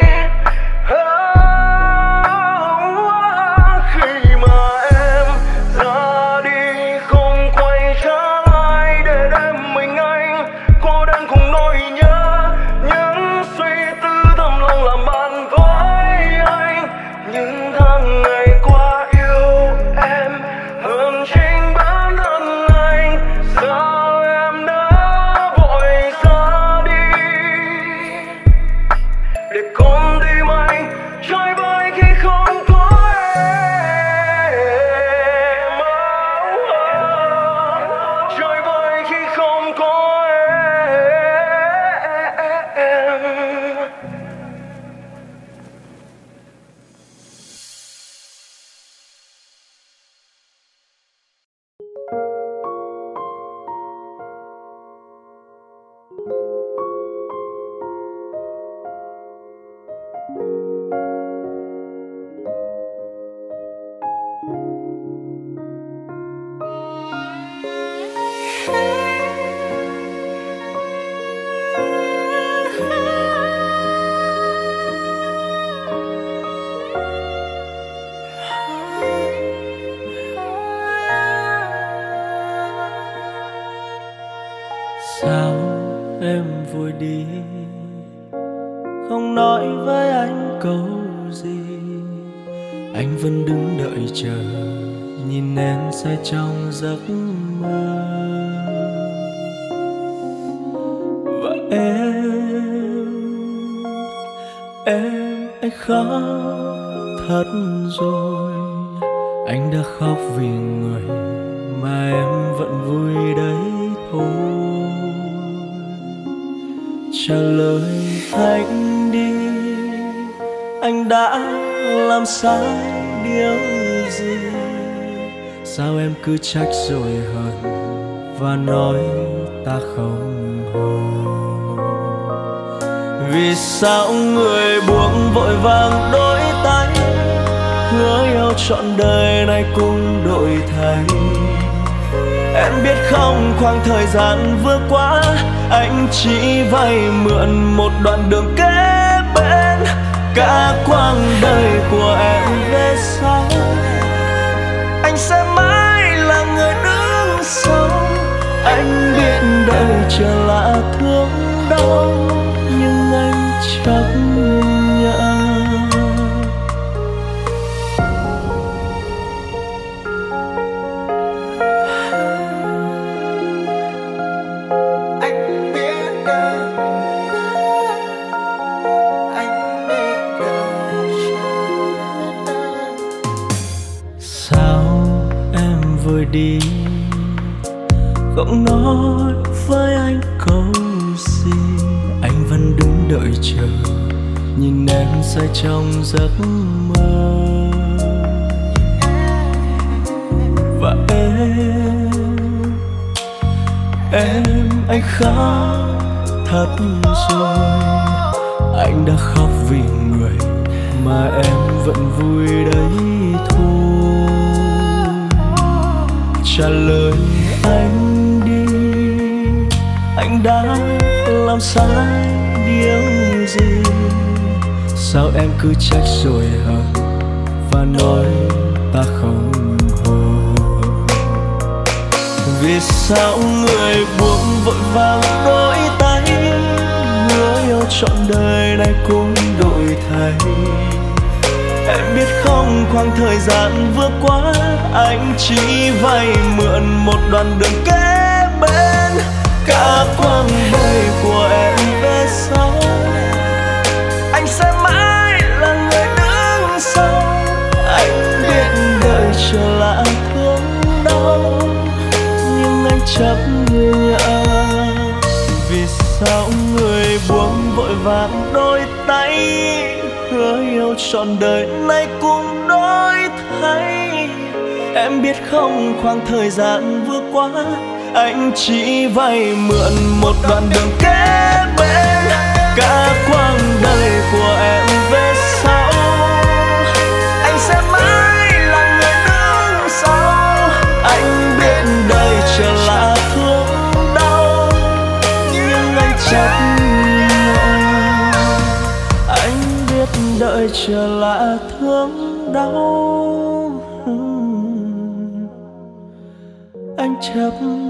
khi mà em ra đi không quay trở lại, để đêm mình anh cô đơn cùng nỗi nhớ. Những suy tư thầm lòng làm bạn với anh, những tháng ngày qua yêu em hơn chính bản thân anh. Sao em đã vội ra đi, để con tim anh chơi vơi khi không có em. Chơi vơi khi không có em. Sao em vội đi, không nói với anh câu gì? Anh vẫn đứng đợi chờ nhìn em say trong giấc mơ. Và em anh khóc thật rồi. Anh đã khóc vì người mà em vẫn vui đấy thôi. Trả lời anh đi, anh đã làm sai điều gì? Sao em cứ trách rồi hờn và nói ta không hồn? Vì sao người buông vội vàng đôi tay, hứa yêu trọn đời này cũng đổi thay? Em biết không, khoảng thời gian vừa qua anh chỉ vay mượn một đoạn đường kế bên. Cả quãng đời của em về sau, anh sẽ mãi là người đứng sau. Anh biết đời chờ là thương đau, nhưng anh chấp nhận. Đi không nói với anh câu gì, anh vẫn đứng đợi chờ, nhìn em say trong giấc mơ. Và em anh khóc thật rồi. Anh đã khóc vì người mà em vẫn vui đấy thôi. Trả lời anh đi, anh đã làm sai điều gì? Sao em cứ trách rồi hờn và nói ta không hồn? Vì sao người buông vội vàng đôi tay, hứa yêu trọn đời này cũng đổi thay? Em biết không, khoảng thời gian vừa qua anh chỉ vay mượn một đoạn đường kế bên. Cả quãng đời của em về sau, anh sẽ mãi là người đứng sau. Anh biết đời chờ là thương đau, nhưng anh chấp nhận. Vì sao người buông vội vàng đôi tay, hứa yêu trọn đời này cũng đổi thay? Em biết không, khoảng thời gian vừa qua anh chỉ vay mượn một đoạn đường kế bên. Cả quãng đời của em về sau, anh sẽ mãi là người đứng sau. Anh biết đời chờ là thương đau, nhưng anh chấp nhận. Anh biết đợi chờ là thương đau, anh chấp nhận.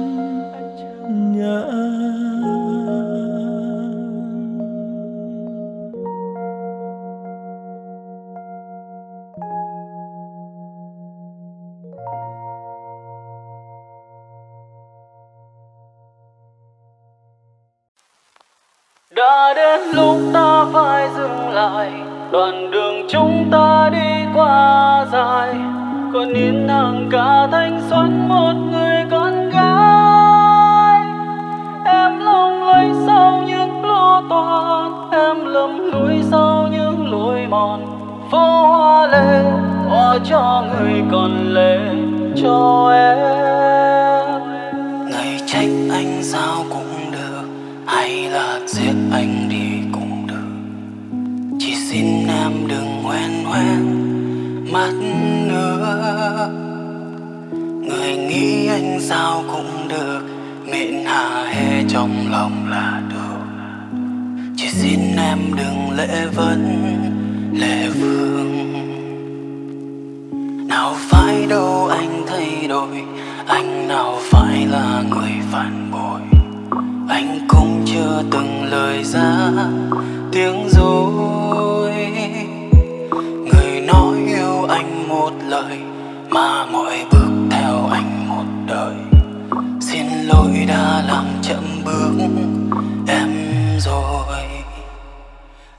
Đã đến lúc ta phải dừng lại, đoạn đường chúng ta đi qua dài. Còn in hàng cả thanh xuân một người con gái. Em lung lay sau những lo toan, em lầm lũi sau những lối mòn. Phố hoa lê hoa cho người còn lệ cho em. Ngày trách anh sao cũng được, hay là giết anh đi cũng được. Chỉ xin em đừng hoen hoen mắt nữa. Người nghĩ anh sao cũng được, miệng hả hê trong lòng là được. Chỉ xin em đừng lễ vấn lễ vương. Nào phải đâu anh thay đổi, anh nào phải là người phản bội. Anh cũng chưa từng lời ra tiếng dối. Người nói yêu anh một lời mà mọi bước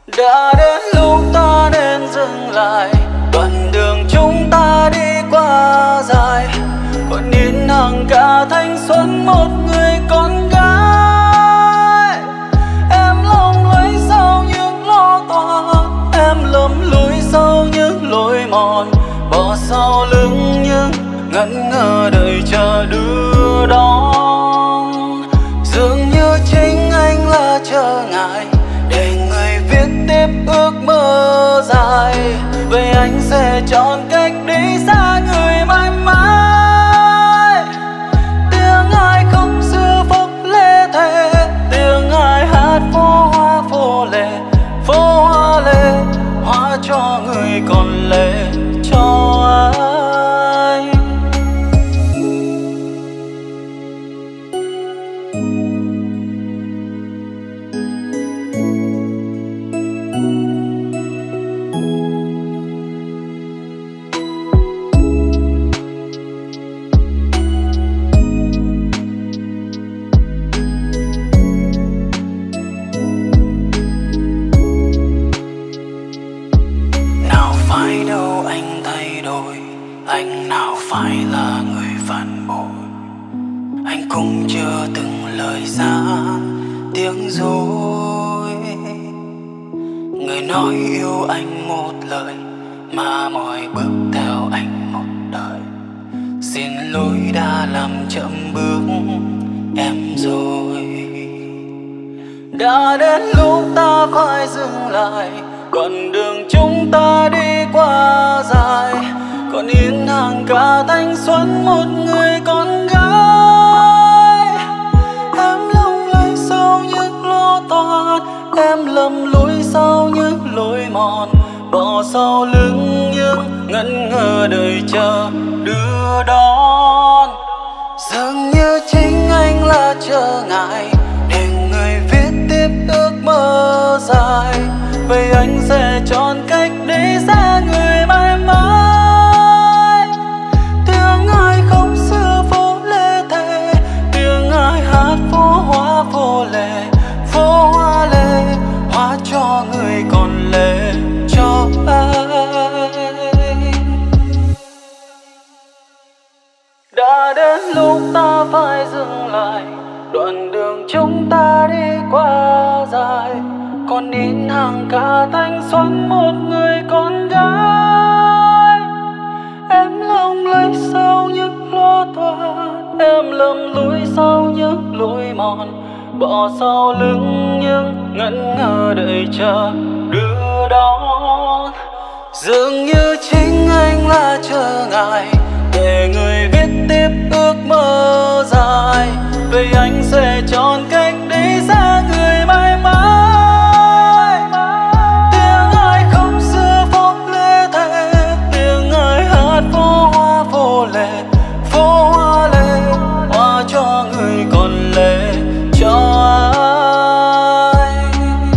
Đã đến lúc ta nên dừng lại, đoạn đường chúng ta đi qua dài, còn in hàng cả thanh xuân một người con gái. Em lộng lẫy sau những lo toan, em lầm lũi sau những lối mòn, bỏ sau lưng những ngẩn ngơ đợi chờ đưa đón. Dường như chính anh là trở ngại để người viết tiếp ước mơ dài. Vậy anh sẽ chọn cách đi xa người mãi mãi. Tiếng ai khóc xưa phúc lê thề, tiếng ai hát phố hoa phố lệ, phố hoa lệ hóa cho người còn lệ cho anh. Anh nào phải là người phản bội, anh cũng chưa từng lời ra tiếng dối. Người nói yêu anh một lời mà mọi bước theo anh một đời. Xin lỗi đã làm chậm bước em rồi. Đã đến lúc ta phải dừng lại, còn đường chúng ta đi qua dài, còn in hàng cả thanh xuân một người con gái. Em lộng lẫy sau những lo toan, em lầm lũi sau những lối mòn, bỏ sau lưng những ngẩn ngơ đợi chờ đưa đón. Dường như chính anh là trở ngại để người viết tiếp ước mơ dài. Vậy anh sẽ chọn cách đi xa người mãi mãi. Tiếng ai khóc xưa phố lê thề, tiếng ai hát phố hoa phố lệ, phố hoa lệ hóa cho người còn lệ cho anh. Đã đến lúc ta phải dừng lại, đoạn đường chúng ta đi qua dài, còn in hàng cả thanh xuân một người con gái. Em lộng lẫy sau những lo toan, em lầm lũi sau những lối mòn, bỏ sau lưng những ngẩn ngơ đợi chờ đưa đón. Dường như chính anh là trở ngại để người viết tiếp ước mơ dài. Vậy anh sẽ chọn cách đi xa người mãi mãi. Tiếng ai khóc xưa phố lê thề, tiếng ai hát phố hoa phố lệ, phố hoa lệ hóa cho người còn lệ cho anh.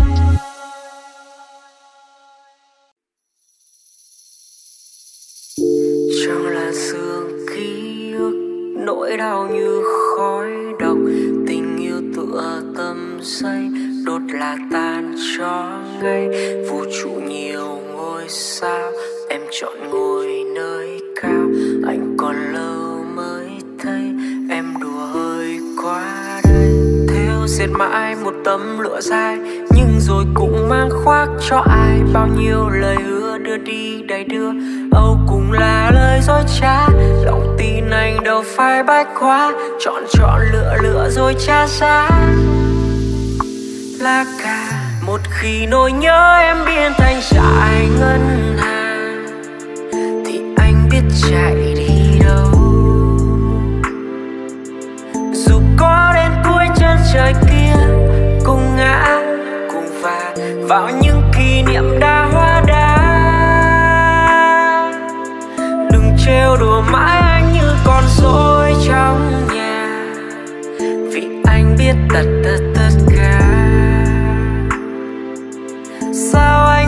Chẳng là sương ký ức, nỗi đau như khói độc, tình yêu tựa tâm xây đốt là tan cho ngay. Vũ trụ nhiều ngôi sao, em chọn ngồi nơi cao, anh còn lâu mới thấy em đùa hơi quá đây. Theo dệt mãi một tấm lụa dài, nhưng rồi cũng mang khoác cho ai bao nhiêu lời hứa đưa đi đầy đưa. Âu cũng là lời dối trá, lòng tin anh đâu phải bách hóa, chọn lựa rồi trả giá là cả. Một khi nỗi nhớ em biến thành trải ngân hàng, thì anh biết chạy đi đâu. Dù có đến cuối chân trời kia, cùng ngã cùng va vào những kỷ niệm đã hóa đá. Đừng trêu đùa mãi anh như con rối trong nhà, vì anh biết tất cả. Sao anh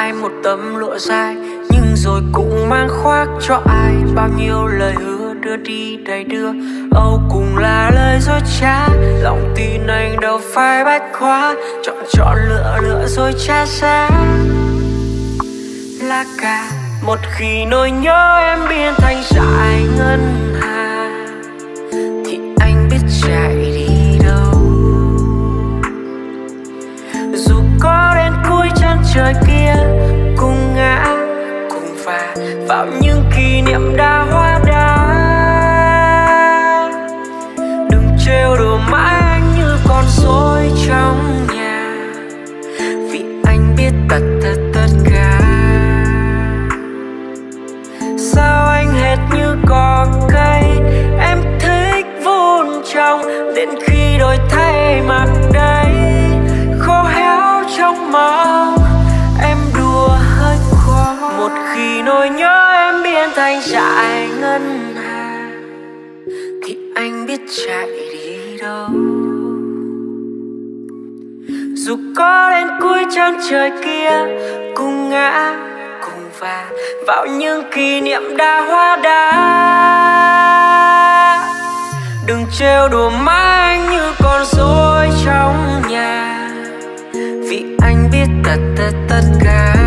ai một tấm lụa dài, nhưng rồi cũng mang khoác cho ai bao nhiêu lời hứa đưa đi đầy đưa. Âu cùng là lời dối trá, lòng tin anh đâu phải bách khoa, chọn lựa rồi trả giá là cả. Một khi nỗi nhớ em biến thành dải ngân hà, thì anh biết chạy đi đâu. Dù có đến cuối chân trời kia, cùng ngã cùng phà vào những kỷ niệm đã hóa đá. Đừng trêu đùa mãi anh như con rối trong nhà, vì anh biết tất cả. Sao anh hệt như cỏ cây, em thích vun trồng, đến khi đổi thay mặt đây khô héo trong mong em đùa hơi quá. Một khi nỗi nhớ em biến thành dải ngân hà, thì anh biết chạy đi đâu. Dù có đến cuối chân trời kia, cùng ngã cùng và vào những kỷ niệm đã hóa đá. Đừng trêu đùa mãi anh như con rối trong nhà, vì anh biết tất cả.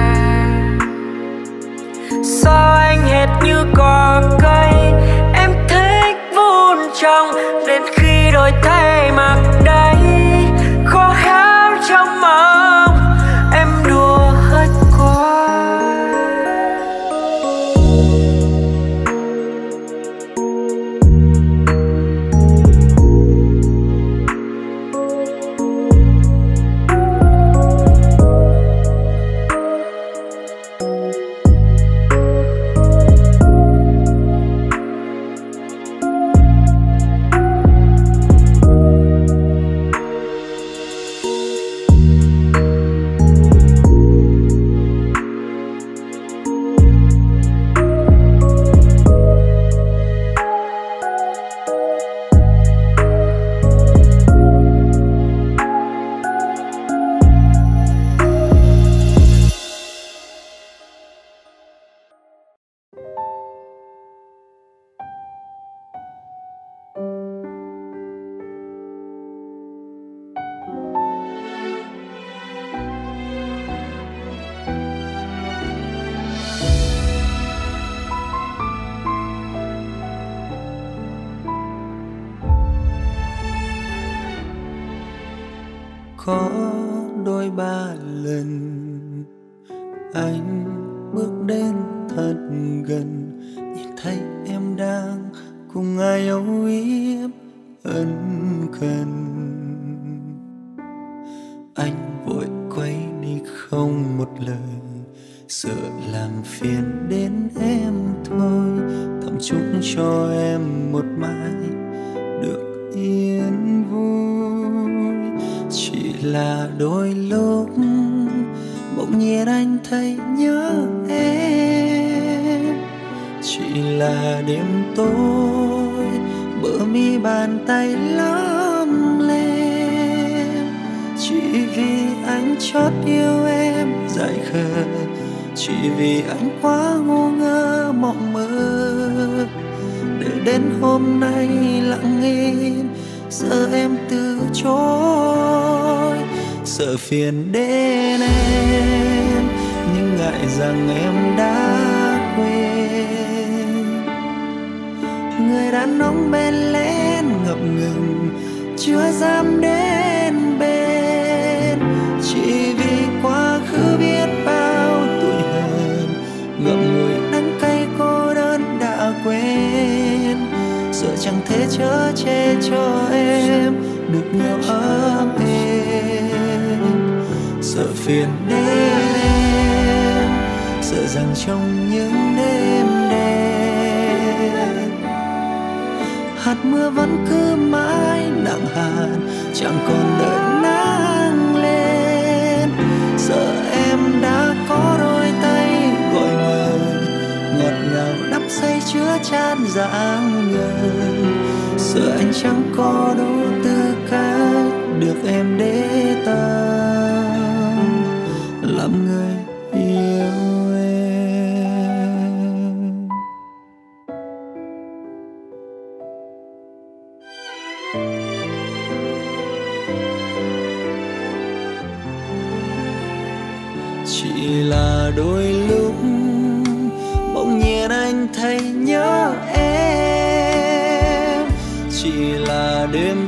Sao anh hệt như cỏ cây, em thích vun trồng, đến khi đổi thay mặt đây khô héo trong mong em đùa hết quá. Có đôi ba lần anh bước đến thật gần, nhìn thấy em đang cùng ai âu yếm ân cần. Anh vội quay đi không một lời, sợ làm phiền đến em thôi. Thầm chúc cho em một mãi được yên vui. Chỉ là đôi lúc bỗng nhiên anh thấy nhớ em. Chỉ là đêm tối bờ mi bàn tay lắm lên. Chỉ vì anh chót yêu em dại khờ, chỉ vì anh quá ngu ngơ mộng mơ. Để đến hôm nay lặng im, sợ em từ chối, sợ phiền đến em, nhưng ngại rằng em đã quên. Người đàn ông bên lên ngập ngừng chưa dám đến bên, chỉ vì quá khứ biết bao tuổi hờn, ngậm ngùi đắng cay cô đơn đã quên. Sợ chẳng thể chở che cho em được nhiều ấm êm, sợ phiền đến em, sợ rằng trong những đêm đen hạt mưa vẫn cứ mãi nặng hạt, chẳng còn đợi nắng lên. Sợ em đã có đôi tay gọi mời, ngọt ngào đắp say chứa chan dáng người. Sợ anh chẳng có đủ tư cách được em để tâm làm người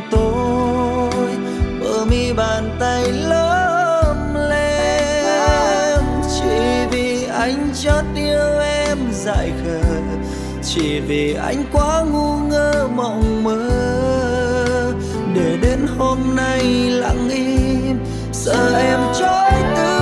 tôi, bờ mi bàn tay lấm lem. Chỉ vì anh chót yêu em dại khờ, chỉ vì anh quá ngu ngơ mộng mơ, để đến hôm nay lặng im, sợ em chối từ,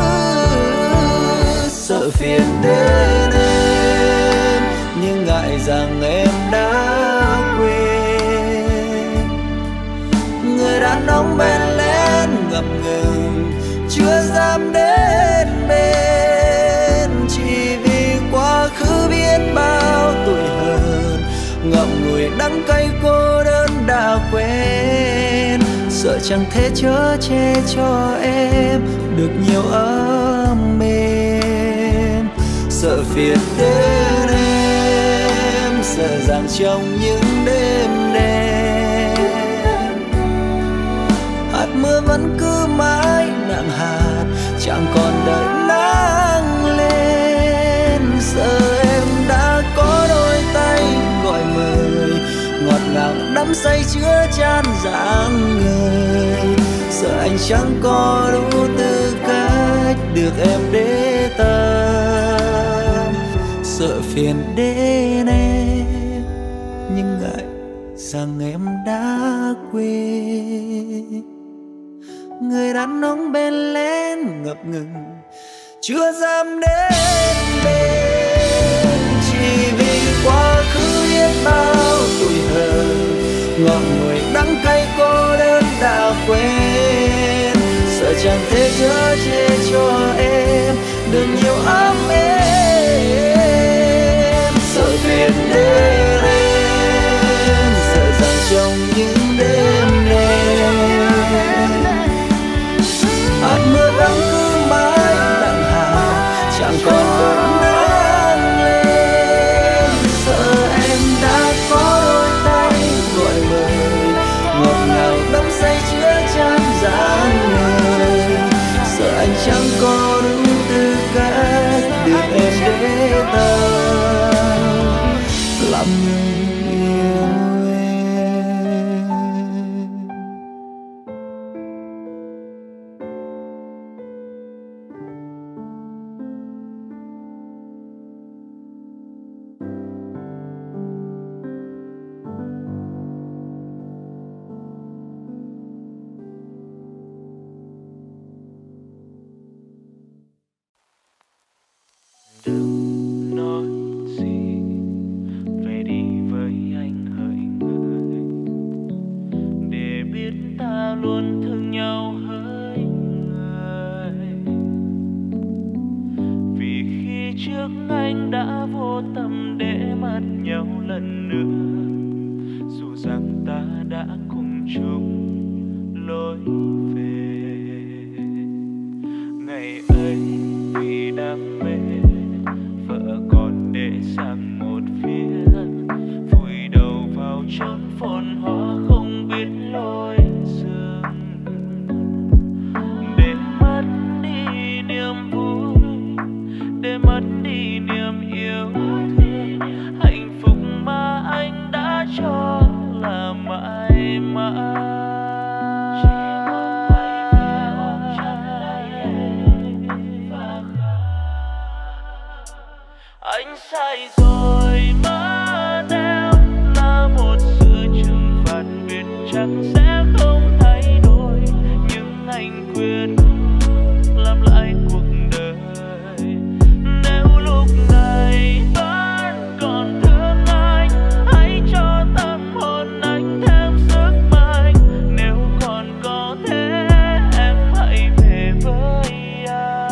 sợ phiền đến em, nhưng ngại rằng em đã quên. Người đàn ông bên lên ngập ngừng chưa dám đến bên, chỉ vì quá khứ biết bao tuổi hờn, ngậm ngùi đắng cay cô đơn đã quen. Sợ chẳng thể chở che cho em được nhiều ấm êm, sợ phiền đến em, sợ rằng trong những đêm đen hạt mưa vẫn cứ mãi nặng hạt, chẳng còn đợi nắng lên. Sợ em đã có đôi tay gọi mời, ngọt ngào đắm say chứa chan dáng người. Sợ anh chẳng có đủ tư cách được em để tâm, sợ phiền đến em, nhưng ngại rằng em đã quên. Người đàn ông bên lên ngập ngừng chưa dám đến bên, chỉ vì quá khứ biết bao tuổi hờn, ngọt ngùi đắng cay cô đơn đã quen. Sợ chẳng thể chở che cho em được nhiều ấm êm, sợ phiền đến em, sợ rằng trong những đêm đen hạt mưa vẫn cứ mãi nặng hạt, chẳng còn đợi nắng lên. Sợ em đã có đôi tay gọi mời, ngọt ngào đắm say chứa chan dáng người. Sợ anh chẳng có đủ tư cách được em để tâm, làm người yêu em. Đừng nói gì về đi với anh hỡi người, để biết ta luôn thương nhau hỡi người. Vì khi trước anh đã vô tâm để mất nhau lần nữa, dù rằng ta đã cùng chung lối về. Ngày ấy vì đam mê vợ còn để sang một phía, vùi đầu vào chốn phồn hoa không biết lối dừng, để mất đi niềm vui, để mất đi niềm yêu thương. Hạnh phúc mà anh đã cho là mãi mãi. Anh sai rồi mà nếu là một sự trừng phạt, biết chắc sẽ không thay đổi, nhưng anh quyết làm lại cuộc đời. Nếu lúc này vẫn còn thương anh, hãy cho tâm hồn anh thêm sức mạnh. Nếu còn có thể em hãy về với anh.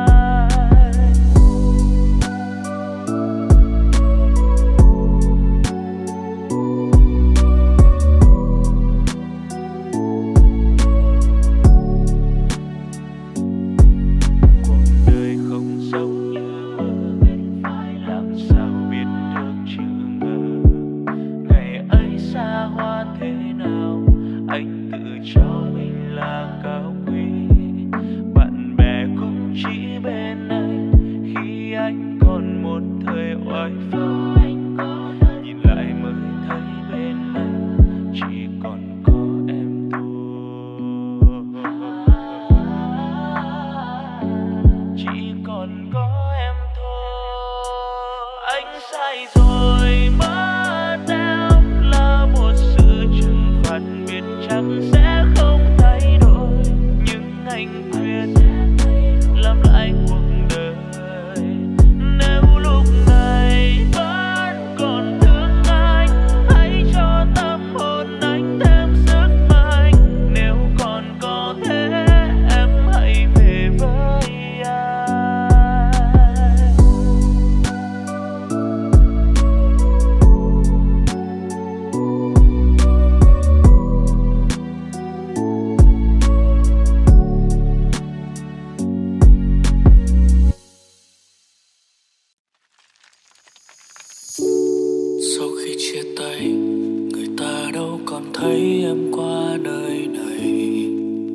Anh tự cho mình là cao quý, bạn bè cũng chỉ bên anh khi anh còn một thời oai phong. Nhìn lại mới thấy bên anh chỉ còn có em sai rồi mất em là một sự trừng phạt biết chắc sẽ không thay đổi, nhưng anh quyết làm lại cuộc đời. Nếu lúc này vẫn còn thương anh, hãy cho tâm hồn anh thêm sức mạnh. Nếu còn có thể em hãy về với anh. Sau khi chia tay, người ta đâu còn thấy em qua đời này.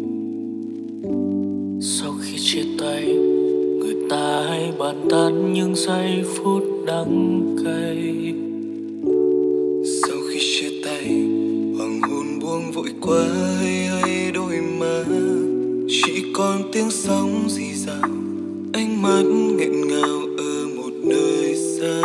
Sau khi chia tay, người ta hay bàn tán những giây phút đắng cay. Sau khi chia tay, hoàng hôn buông vội qua hay đôi má, chỉ còn tiếng sóng rì rào, ánh mắt nghẹn ngào ở một nơi xa.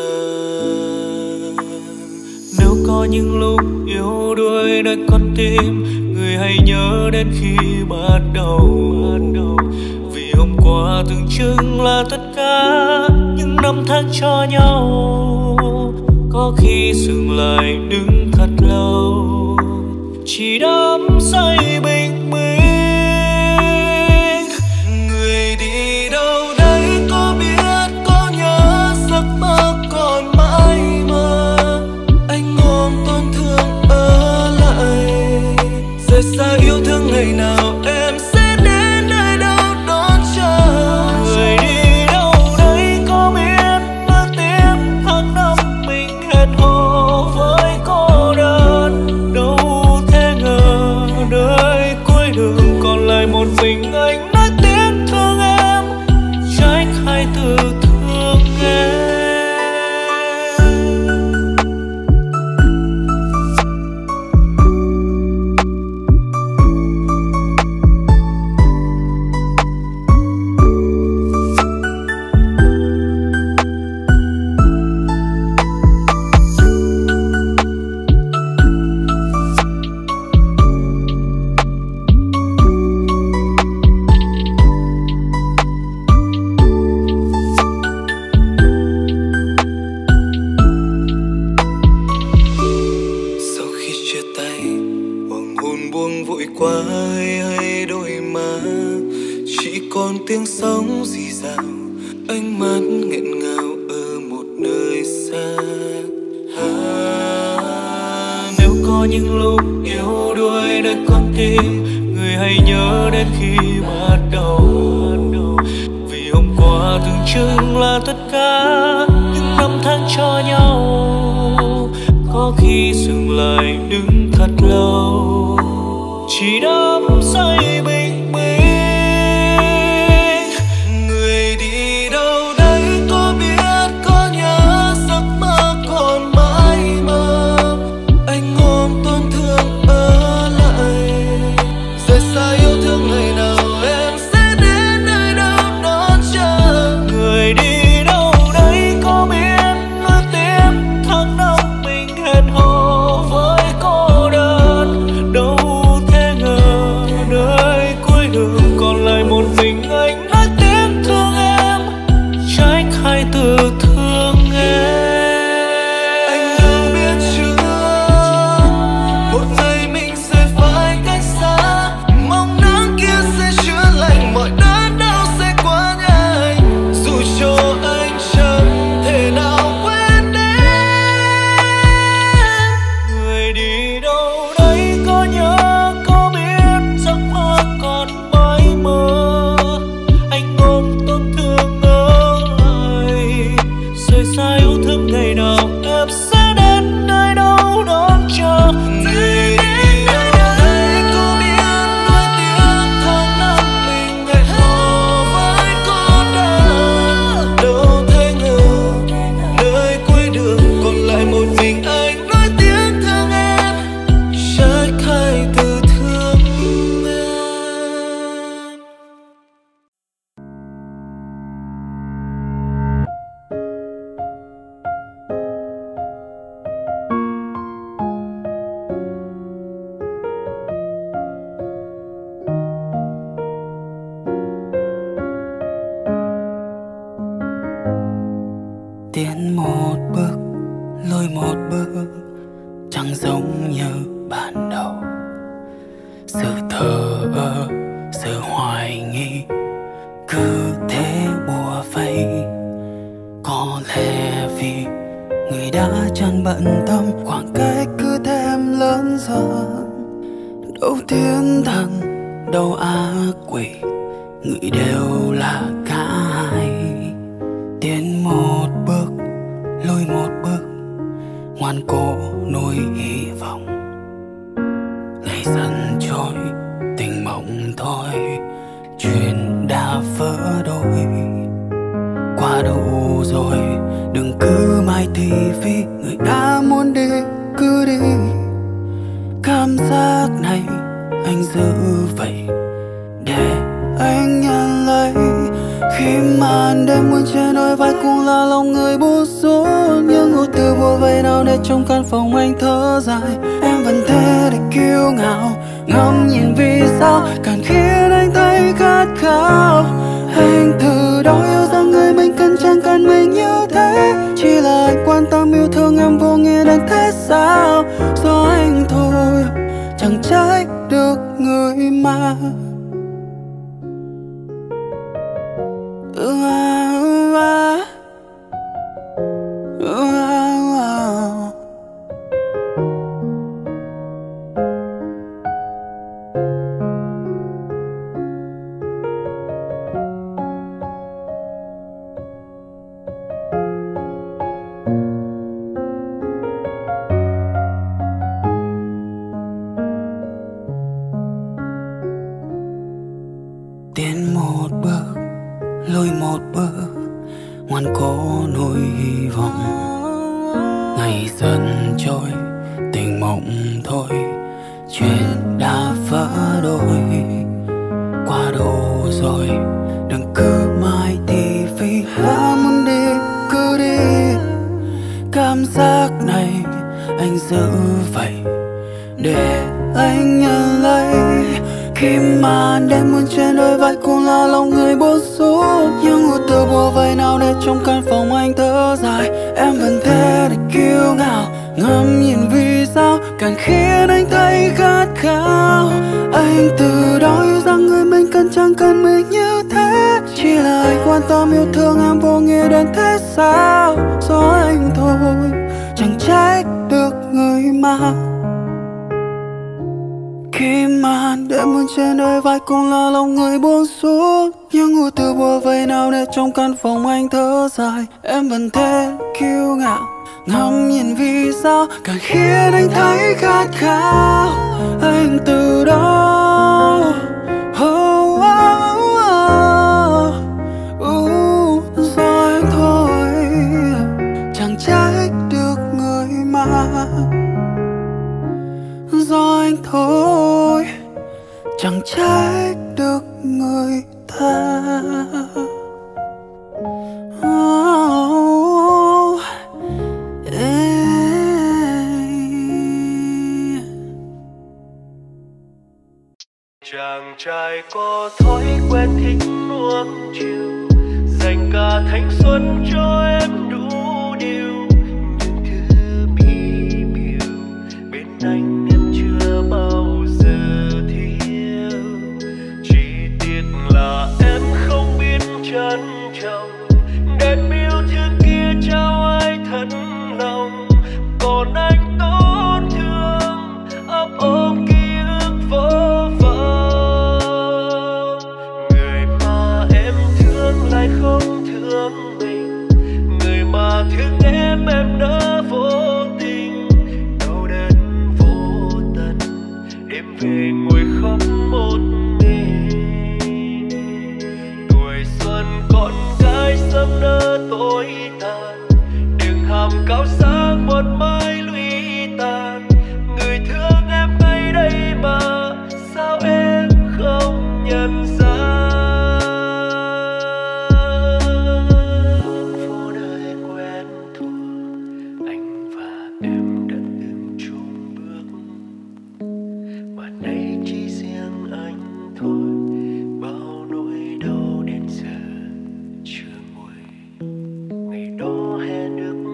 Nếu có những lúc yếu đuối nơi con tim, người hãy nhớ đến khi bắt đầu. Vì hôm qua tưởng chừng là tất cả những năm tháng cho nhau, có khi dừng lại đứng thật lâu, chỉ đắm say bình minh. Người đi đâu đấy, có biết có nhớ giấc mơ còn mãi mơ, anh ôm tổn thương ở lại. Rời xa yêu thương ngày nào em sẽ đến nơi đâu đón chờ. Người đi đâu đấy, có biết nước tiếng tháng năm mình hẹn hò với cô đơn. Đâu thể ngờ nơi cuối đường còn lại một mình anh nói tiếng thương em, trách hai từ thương em. Sau khi chia tay, hoàng hôn buông vội qua hay đôi má, chỉ còn tiếng sóng rì rào, ánh mắt nghẹn ngào ở một nơi xa. Nếu có những lúc yếu đuối nơi con tim, người hãy nhớ đến khi bắt đầu. Vì hôm qua tưởng chừng là tất cả những năm tháng cho nhau, có khi dừng lại đứng thật lâu, chỉ đắm say bình minh. Người đi đâu đấy, có biết có nhớ giấc mơ còn mãi mơ, anh ôm tổn thương ở lại. Rời xa yêu thương ngày nào em sẽ đến nơi đâu đón chờ. Người đi đâu đấy, có biết nuối tiếc tháng năm mình hẹn hò với cô đơn. Đâu thể ngờ tiến một bước lùi một bước, chẳng giống như ban đầu. Sự thờ ơ, sự hoài nghi cứ thế bùa vây. Có lẽ vì người đã chẳng bận tâm, khoảng cách cứ thêm lớn dần. Đâu thiên thần, đâu ác quỷ, người đều là cả hai. Tiến một bước lùi một bước, ngoan cố nuôi hy vọng. Ngày dần trôi tình mộng thôi, chuyện đã vỡ đôi. Quá đủ rồi, đừng cứ mãi thị phi. Người đã muốn đi cứ đi, cảm giác này anh giữ vậy để anh nhận lấy. Khi màn đêm muôn trên đôi vai cũng là lòng người buông xuống, những ngôn từ bùa vây nào để trong căn phòng anh thở dài. Em vẫn thế để kiêu ngạo, ngắm nhìn vì sao càng khiến anh thấy khát khao. Anh từ đó yêu rằng người mình cần chẳng cần mình như thế, chỉ là anh quan tâm yêu thương em vô nghĩa đến thế sao. Do anh thôi chẳng trách được người mà. Tiến một bước lùi một bước, ngoan cố nuôi hy vọng. Ngày dần trôi tình mộng thôi, chuyện đã vỡ đôi. Quá đủ rồi, đừng cứ mãi thị phi. Đã muốn đi cứ đi, cảm giác này anh giữ vậy để anh nhận lấy. Khi màn đêm muôn trên đôi vai cũng là lòng người buông xuống, những ngôn từ bùa vây nào để trong căn phòng anh thở dài. Em vẫn thế để kiêu ngạo, ngắm nhìn vì sao càng khiến anh thấy khát khao. Anh từ đó yêu rằng người mình cần chẳng cần mình như thế, chỉ là anh quan tâm yêu thương em vô nghĩa đến thế sao. Do anh thôi chẳng trách được người mà. Khi màn đêm muôn trên đôi vai cũng là lòng người buông xuống, những ngôn từ bùa vây nào để trong căn phòng anh thở dài. Em vẫn thế kiêu ngạo, ngắm nhìn vì sao càng khiến anh thấy khát khao. Anh từ đó do anh thôi chẳng trách được người mà. Do anh thôi chẳng trách được người ta. Chàng trai có thói quen thích nuông chiều, dành cả thanh xuân cho em đủ điều. Những thứ mỹ miều bên anh em chưa bao giờ thiếu. Chỉ tiếc là em không biết trân trọng, đem yêu thương kia trao ai thật lòng. Còn anh tổn thương ấp ôm ký ức vô vọng. Người mà em thương lại không thương mình, người mà thương em đã vô tình. Đau đớn vô tận đêm về ngồi khóc một mình. Tuổi xuân con gái sớm nỡ tối tàn, đường hàm cao sang một mai lụy tàn. Người thương em ngay đây mà sao em không nhận ra. Phố đời quen thuộc, anh và em đã từng chung bước, mà nay chỉ riêng anh thôi. Bao nỗi đau đến giờ chưa nguôi, ngày đó hẹn được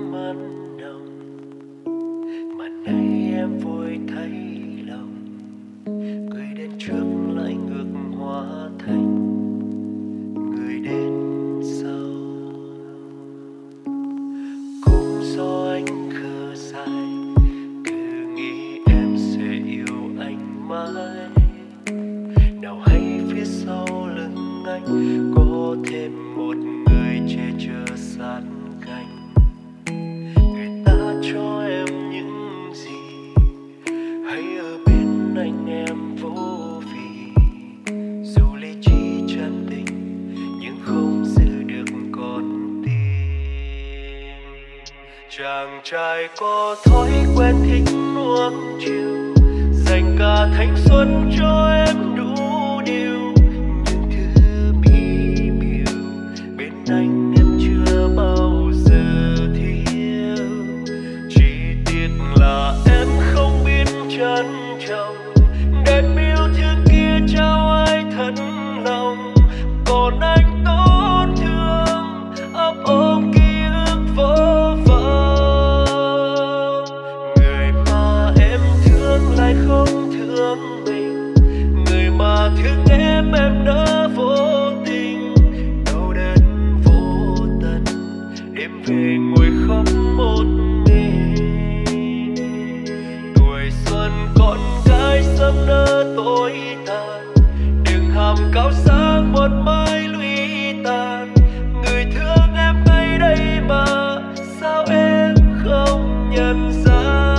dài, cứ nghĩ em sẽ yêu anh mãi. Nào hay phía sau lưng anh có thêm một người che chở sát cánh. Người ta cho em những gì, hãy ở bên anh em vô vì. Dù lý trí chân tình nhưng không giữ được con tim. Chàng trai có thói quen thích nuông chiều, dành cả thanh xuân cho em đủ điều. Những thứ mỹ miều bên anh em chưa bao giờ thiếu. Chỉ tiếc là em không biết trân trọng, đem yêu thương kia trao ai thật lòng. Còn anh tổn thương ấp ôm ký ức vô vọng. Người mà em thương lại không thương mình, người mà thương em nỡ vô tình. Đau đớn vô tận đêm về ngồi khóc một mình. Tuổi xuân con gái sớm nỡ tối tàn, đừng hàm cao sang một mai lụy tàn. Người thương em ngay đây mà sao em không nhận ra.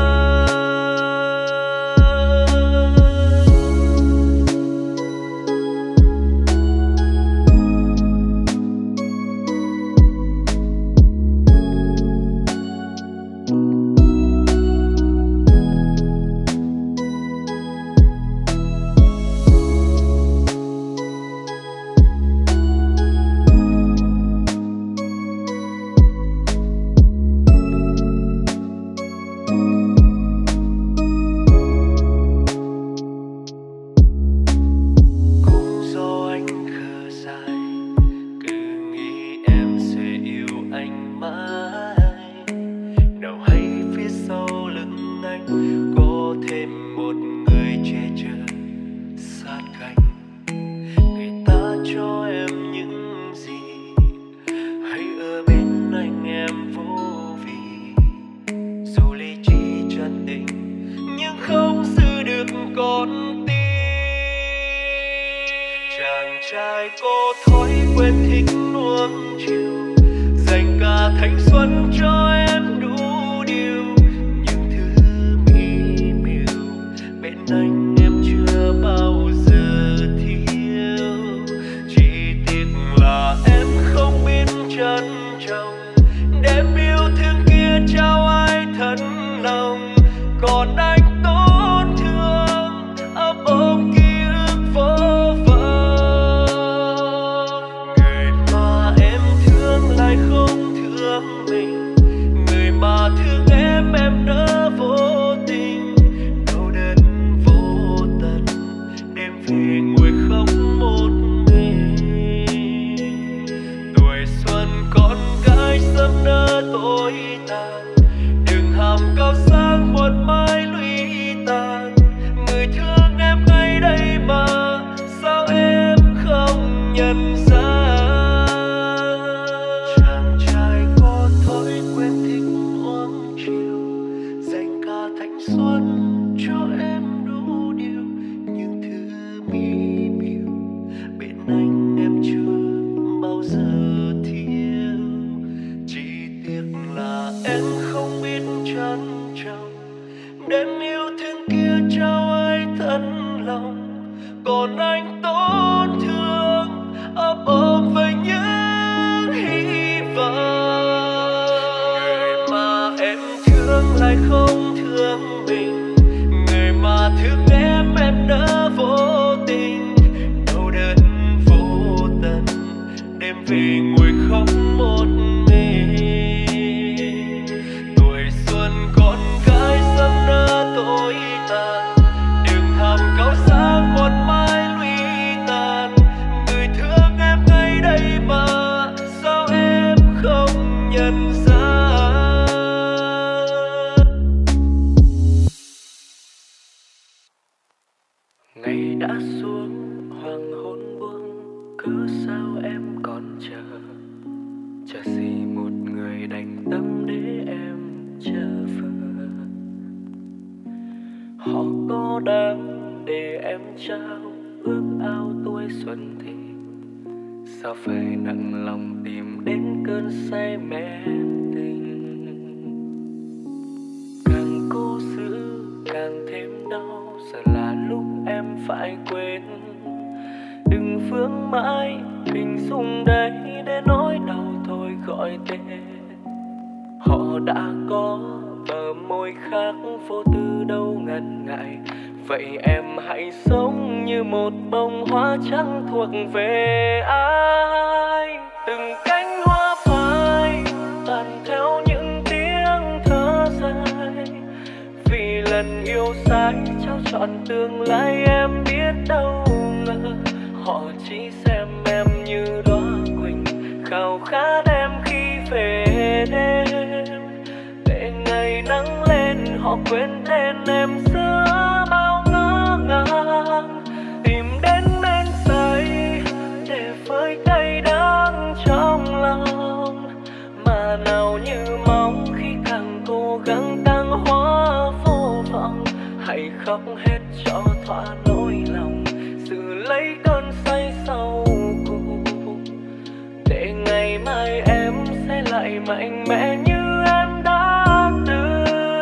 Ngày đã xuống hoàng hôn buông, cứ sao em còn chờ gì một người đành tâm để em chờ vờ. trao ước ao tuổi xuân thì sao phải nặng lòng tìm đến cơn say mê tình. Càng cố giữ càng thêm đau, giờ là lúc em phải quên. Đừng vương mãi hình dung đấy để nỗi đau thôi gọi tên. Họ đã có bờ môi khác vô tư đâu ngần ngại. Vậy em hãy sống như một bông hoa trắng thuộc về ai. Từng cánh hoa phai tàn theo những tiếng thở dài. Vì lần yêu sai trao trọn tương lai em biết đâu ngờ. Họ chỉ xem em như đóa quỳnh khao khát em khi về đêm. Để ngày nắng lên họ quên tên em xưa bao ngỡ ngàng. Tìm đến men say để vơi cay đắng trong lòng. Mà nào như mong khi càng cố gắng càng hóa vô vọng. Hãy khóc hết cho thỏa nỗi lòng, giữ lấy cơn say sau cùng. Để ngày mai em sẽ lại mạnh mẽ như em đã từng.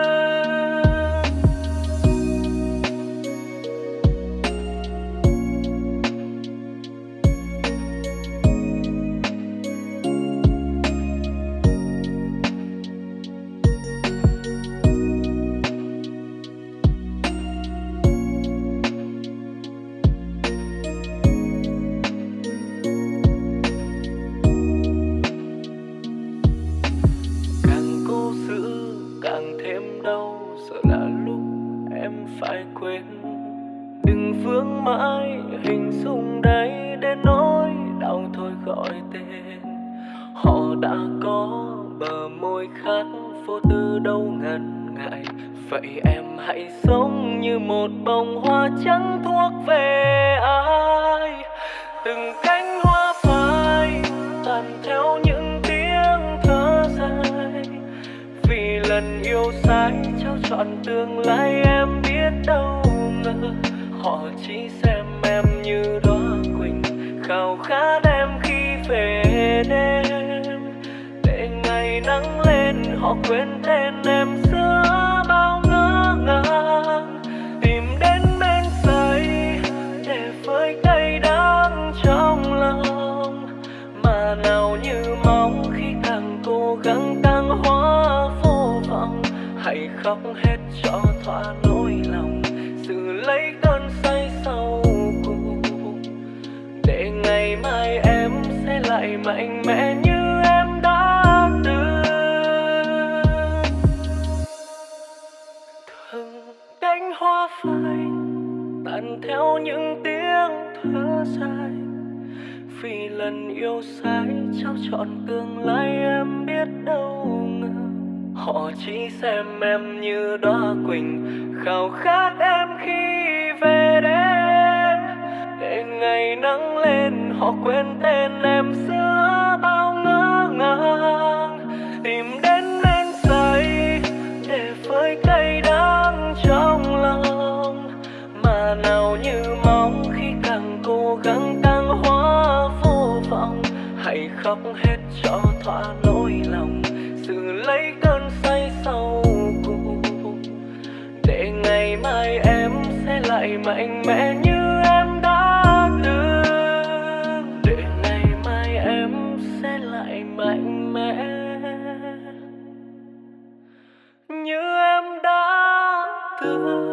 Phải quên. Đừng vương mãi hình dung đấy đến nỗi đau thôi gọi tên. Họ đã có bờ môi khác vô tư đâu ngần ngại. Vậy em hãy sống như một bông hoa trắng thuộc về ai. Từng cánh hoa phai tàn theo những tiếng thở dài. Vì lần yêu sai trao trọn tương lai em biết đâu ngờ. Họ chỉ xem em như đóa quỳnh khao khát em khi về đêm. Để ngày nắng lên họ quên tên em xưa bao ngỡ ngàng. Tìm đến men say để vơi cay đắng trong lòng. Mà nào như mong khi càng cố gắng càng hóa vô vọng. Hãy khóc hết cho thỏa nỗi lòng, giữ lấy cơn say sau cùng. Để ngày mai em sẽ lại mạnh mẽ như em đã từng. Từng cánh hoa phai tàn theo những tiếng thở dài. Vì lần yêu sai trao trọn tương lai em biết đâu ngờ. Họ chỉ xem em như đóa quỳnh khao khát em khi về đêm. Để ngày nắng lên họ quên tên em xưa bao ngỡ ngàng. Tìm đến men say để vơi cay đắng trong lòng. Mà nào như mong khi càng cố gắng càng hóa vô vọng. Hãy khóc hết cho thỏa nỗi lòng, giữ lấy cơn say sau cùng. Để ngày mai em sẽ lại mạnh mẽ như em đã từng. Để ngày mai em sẽ lại mạnh mẽ như em đã từng.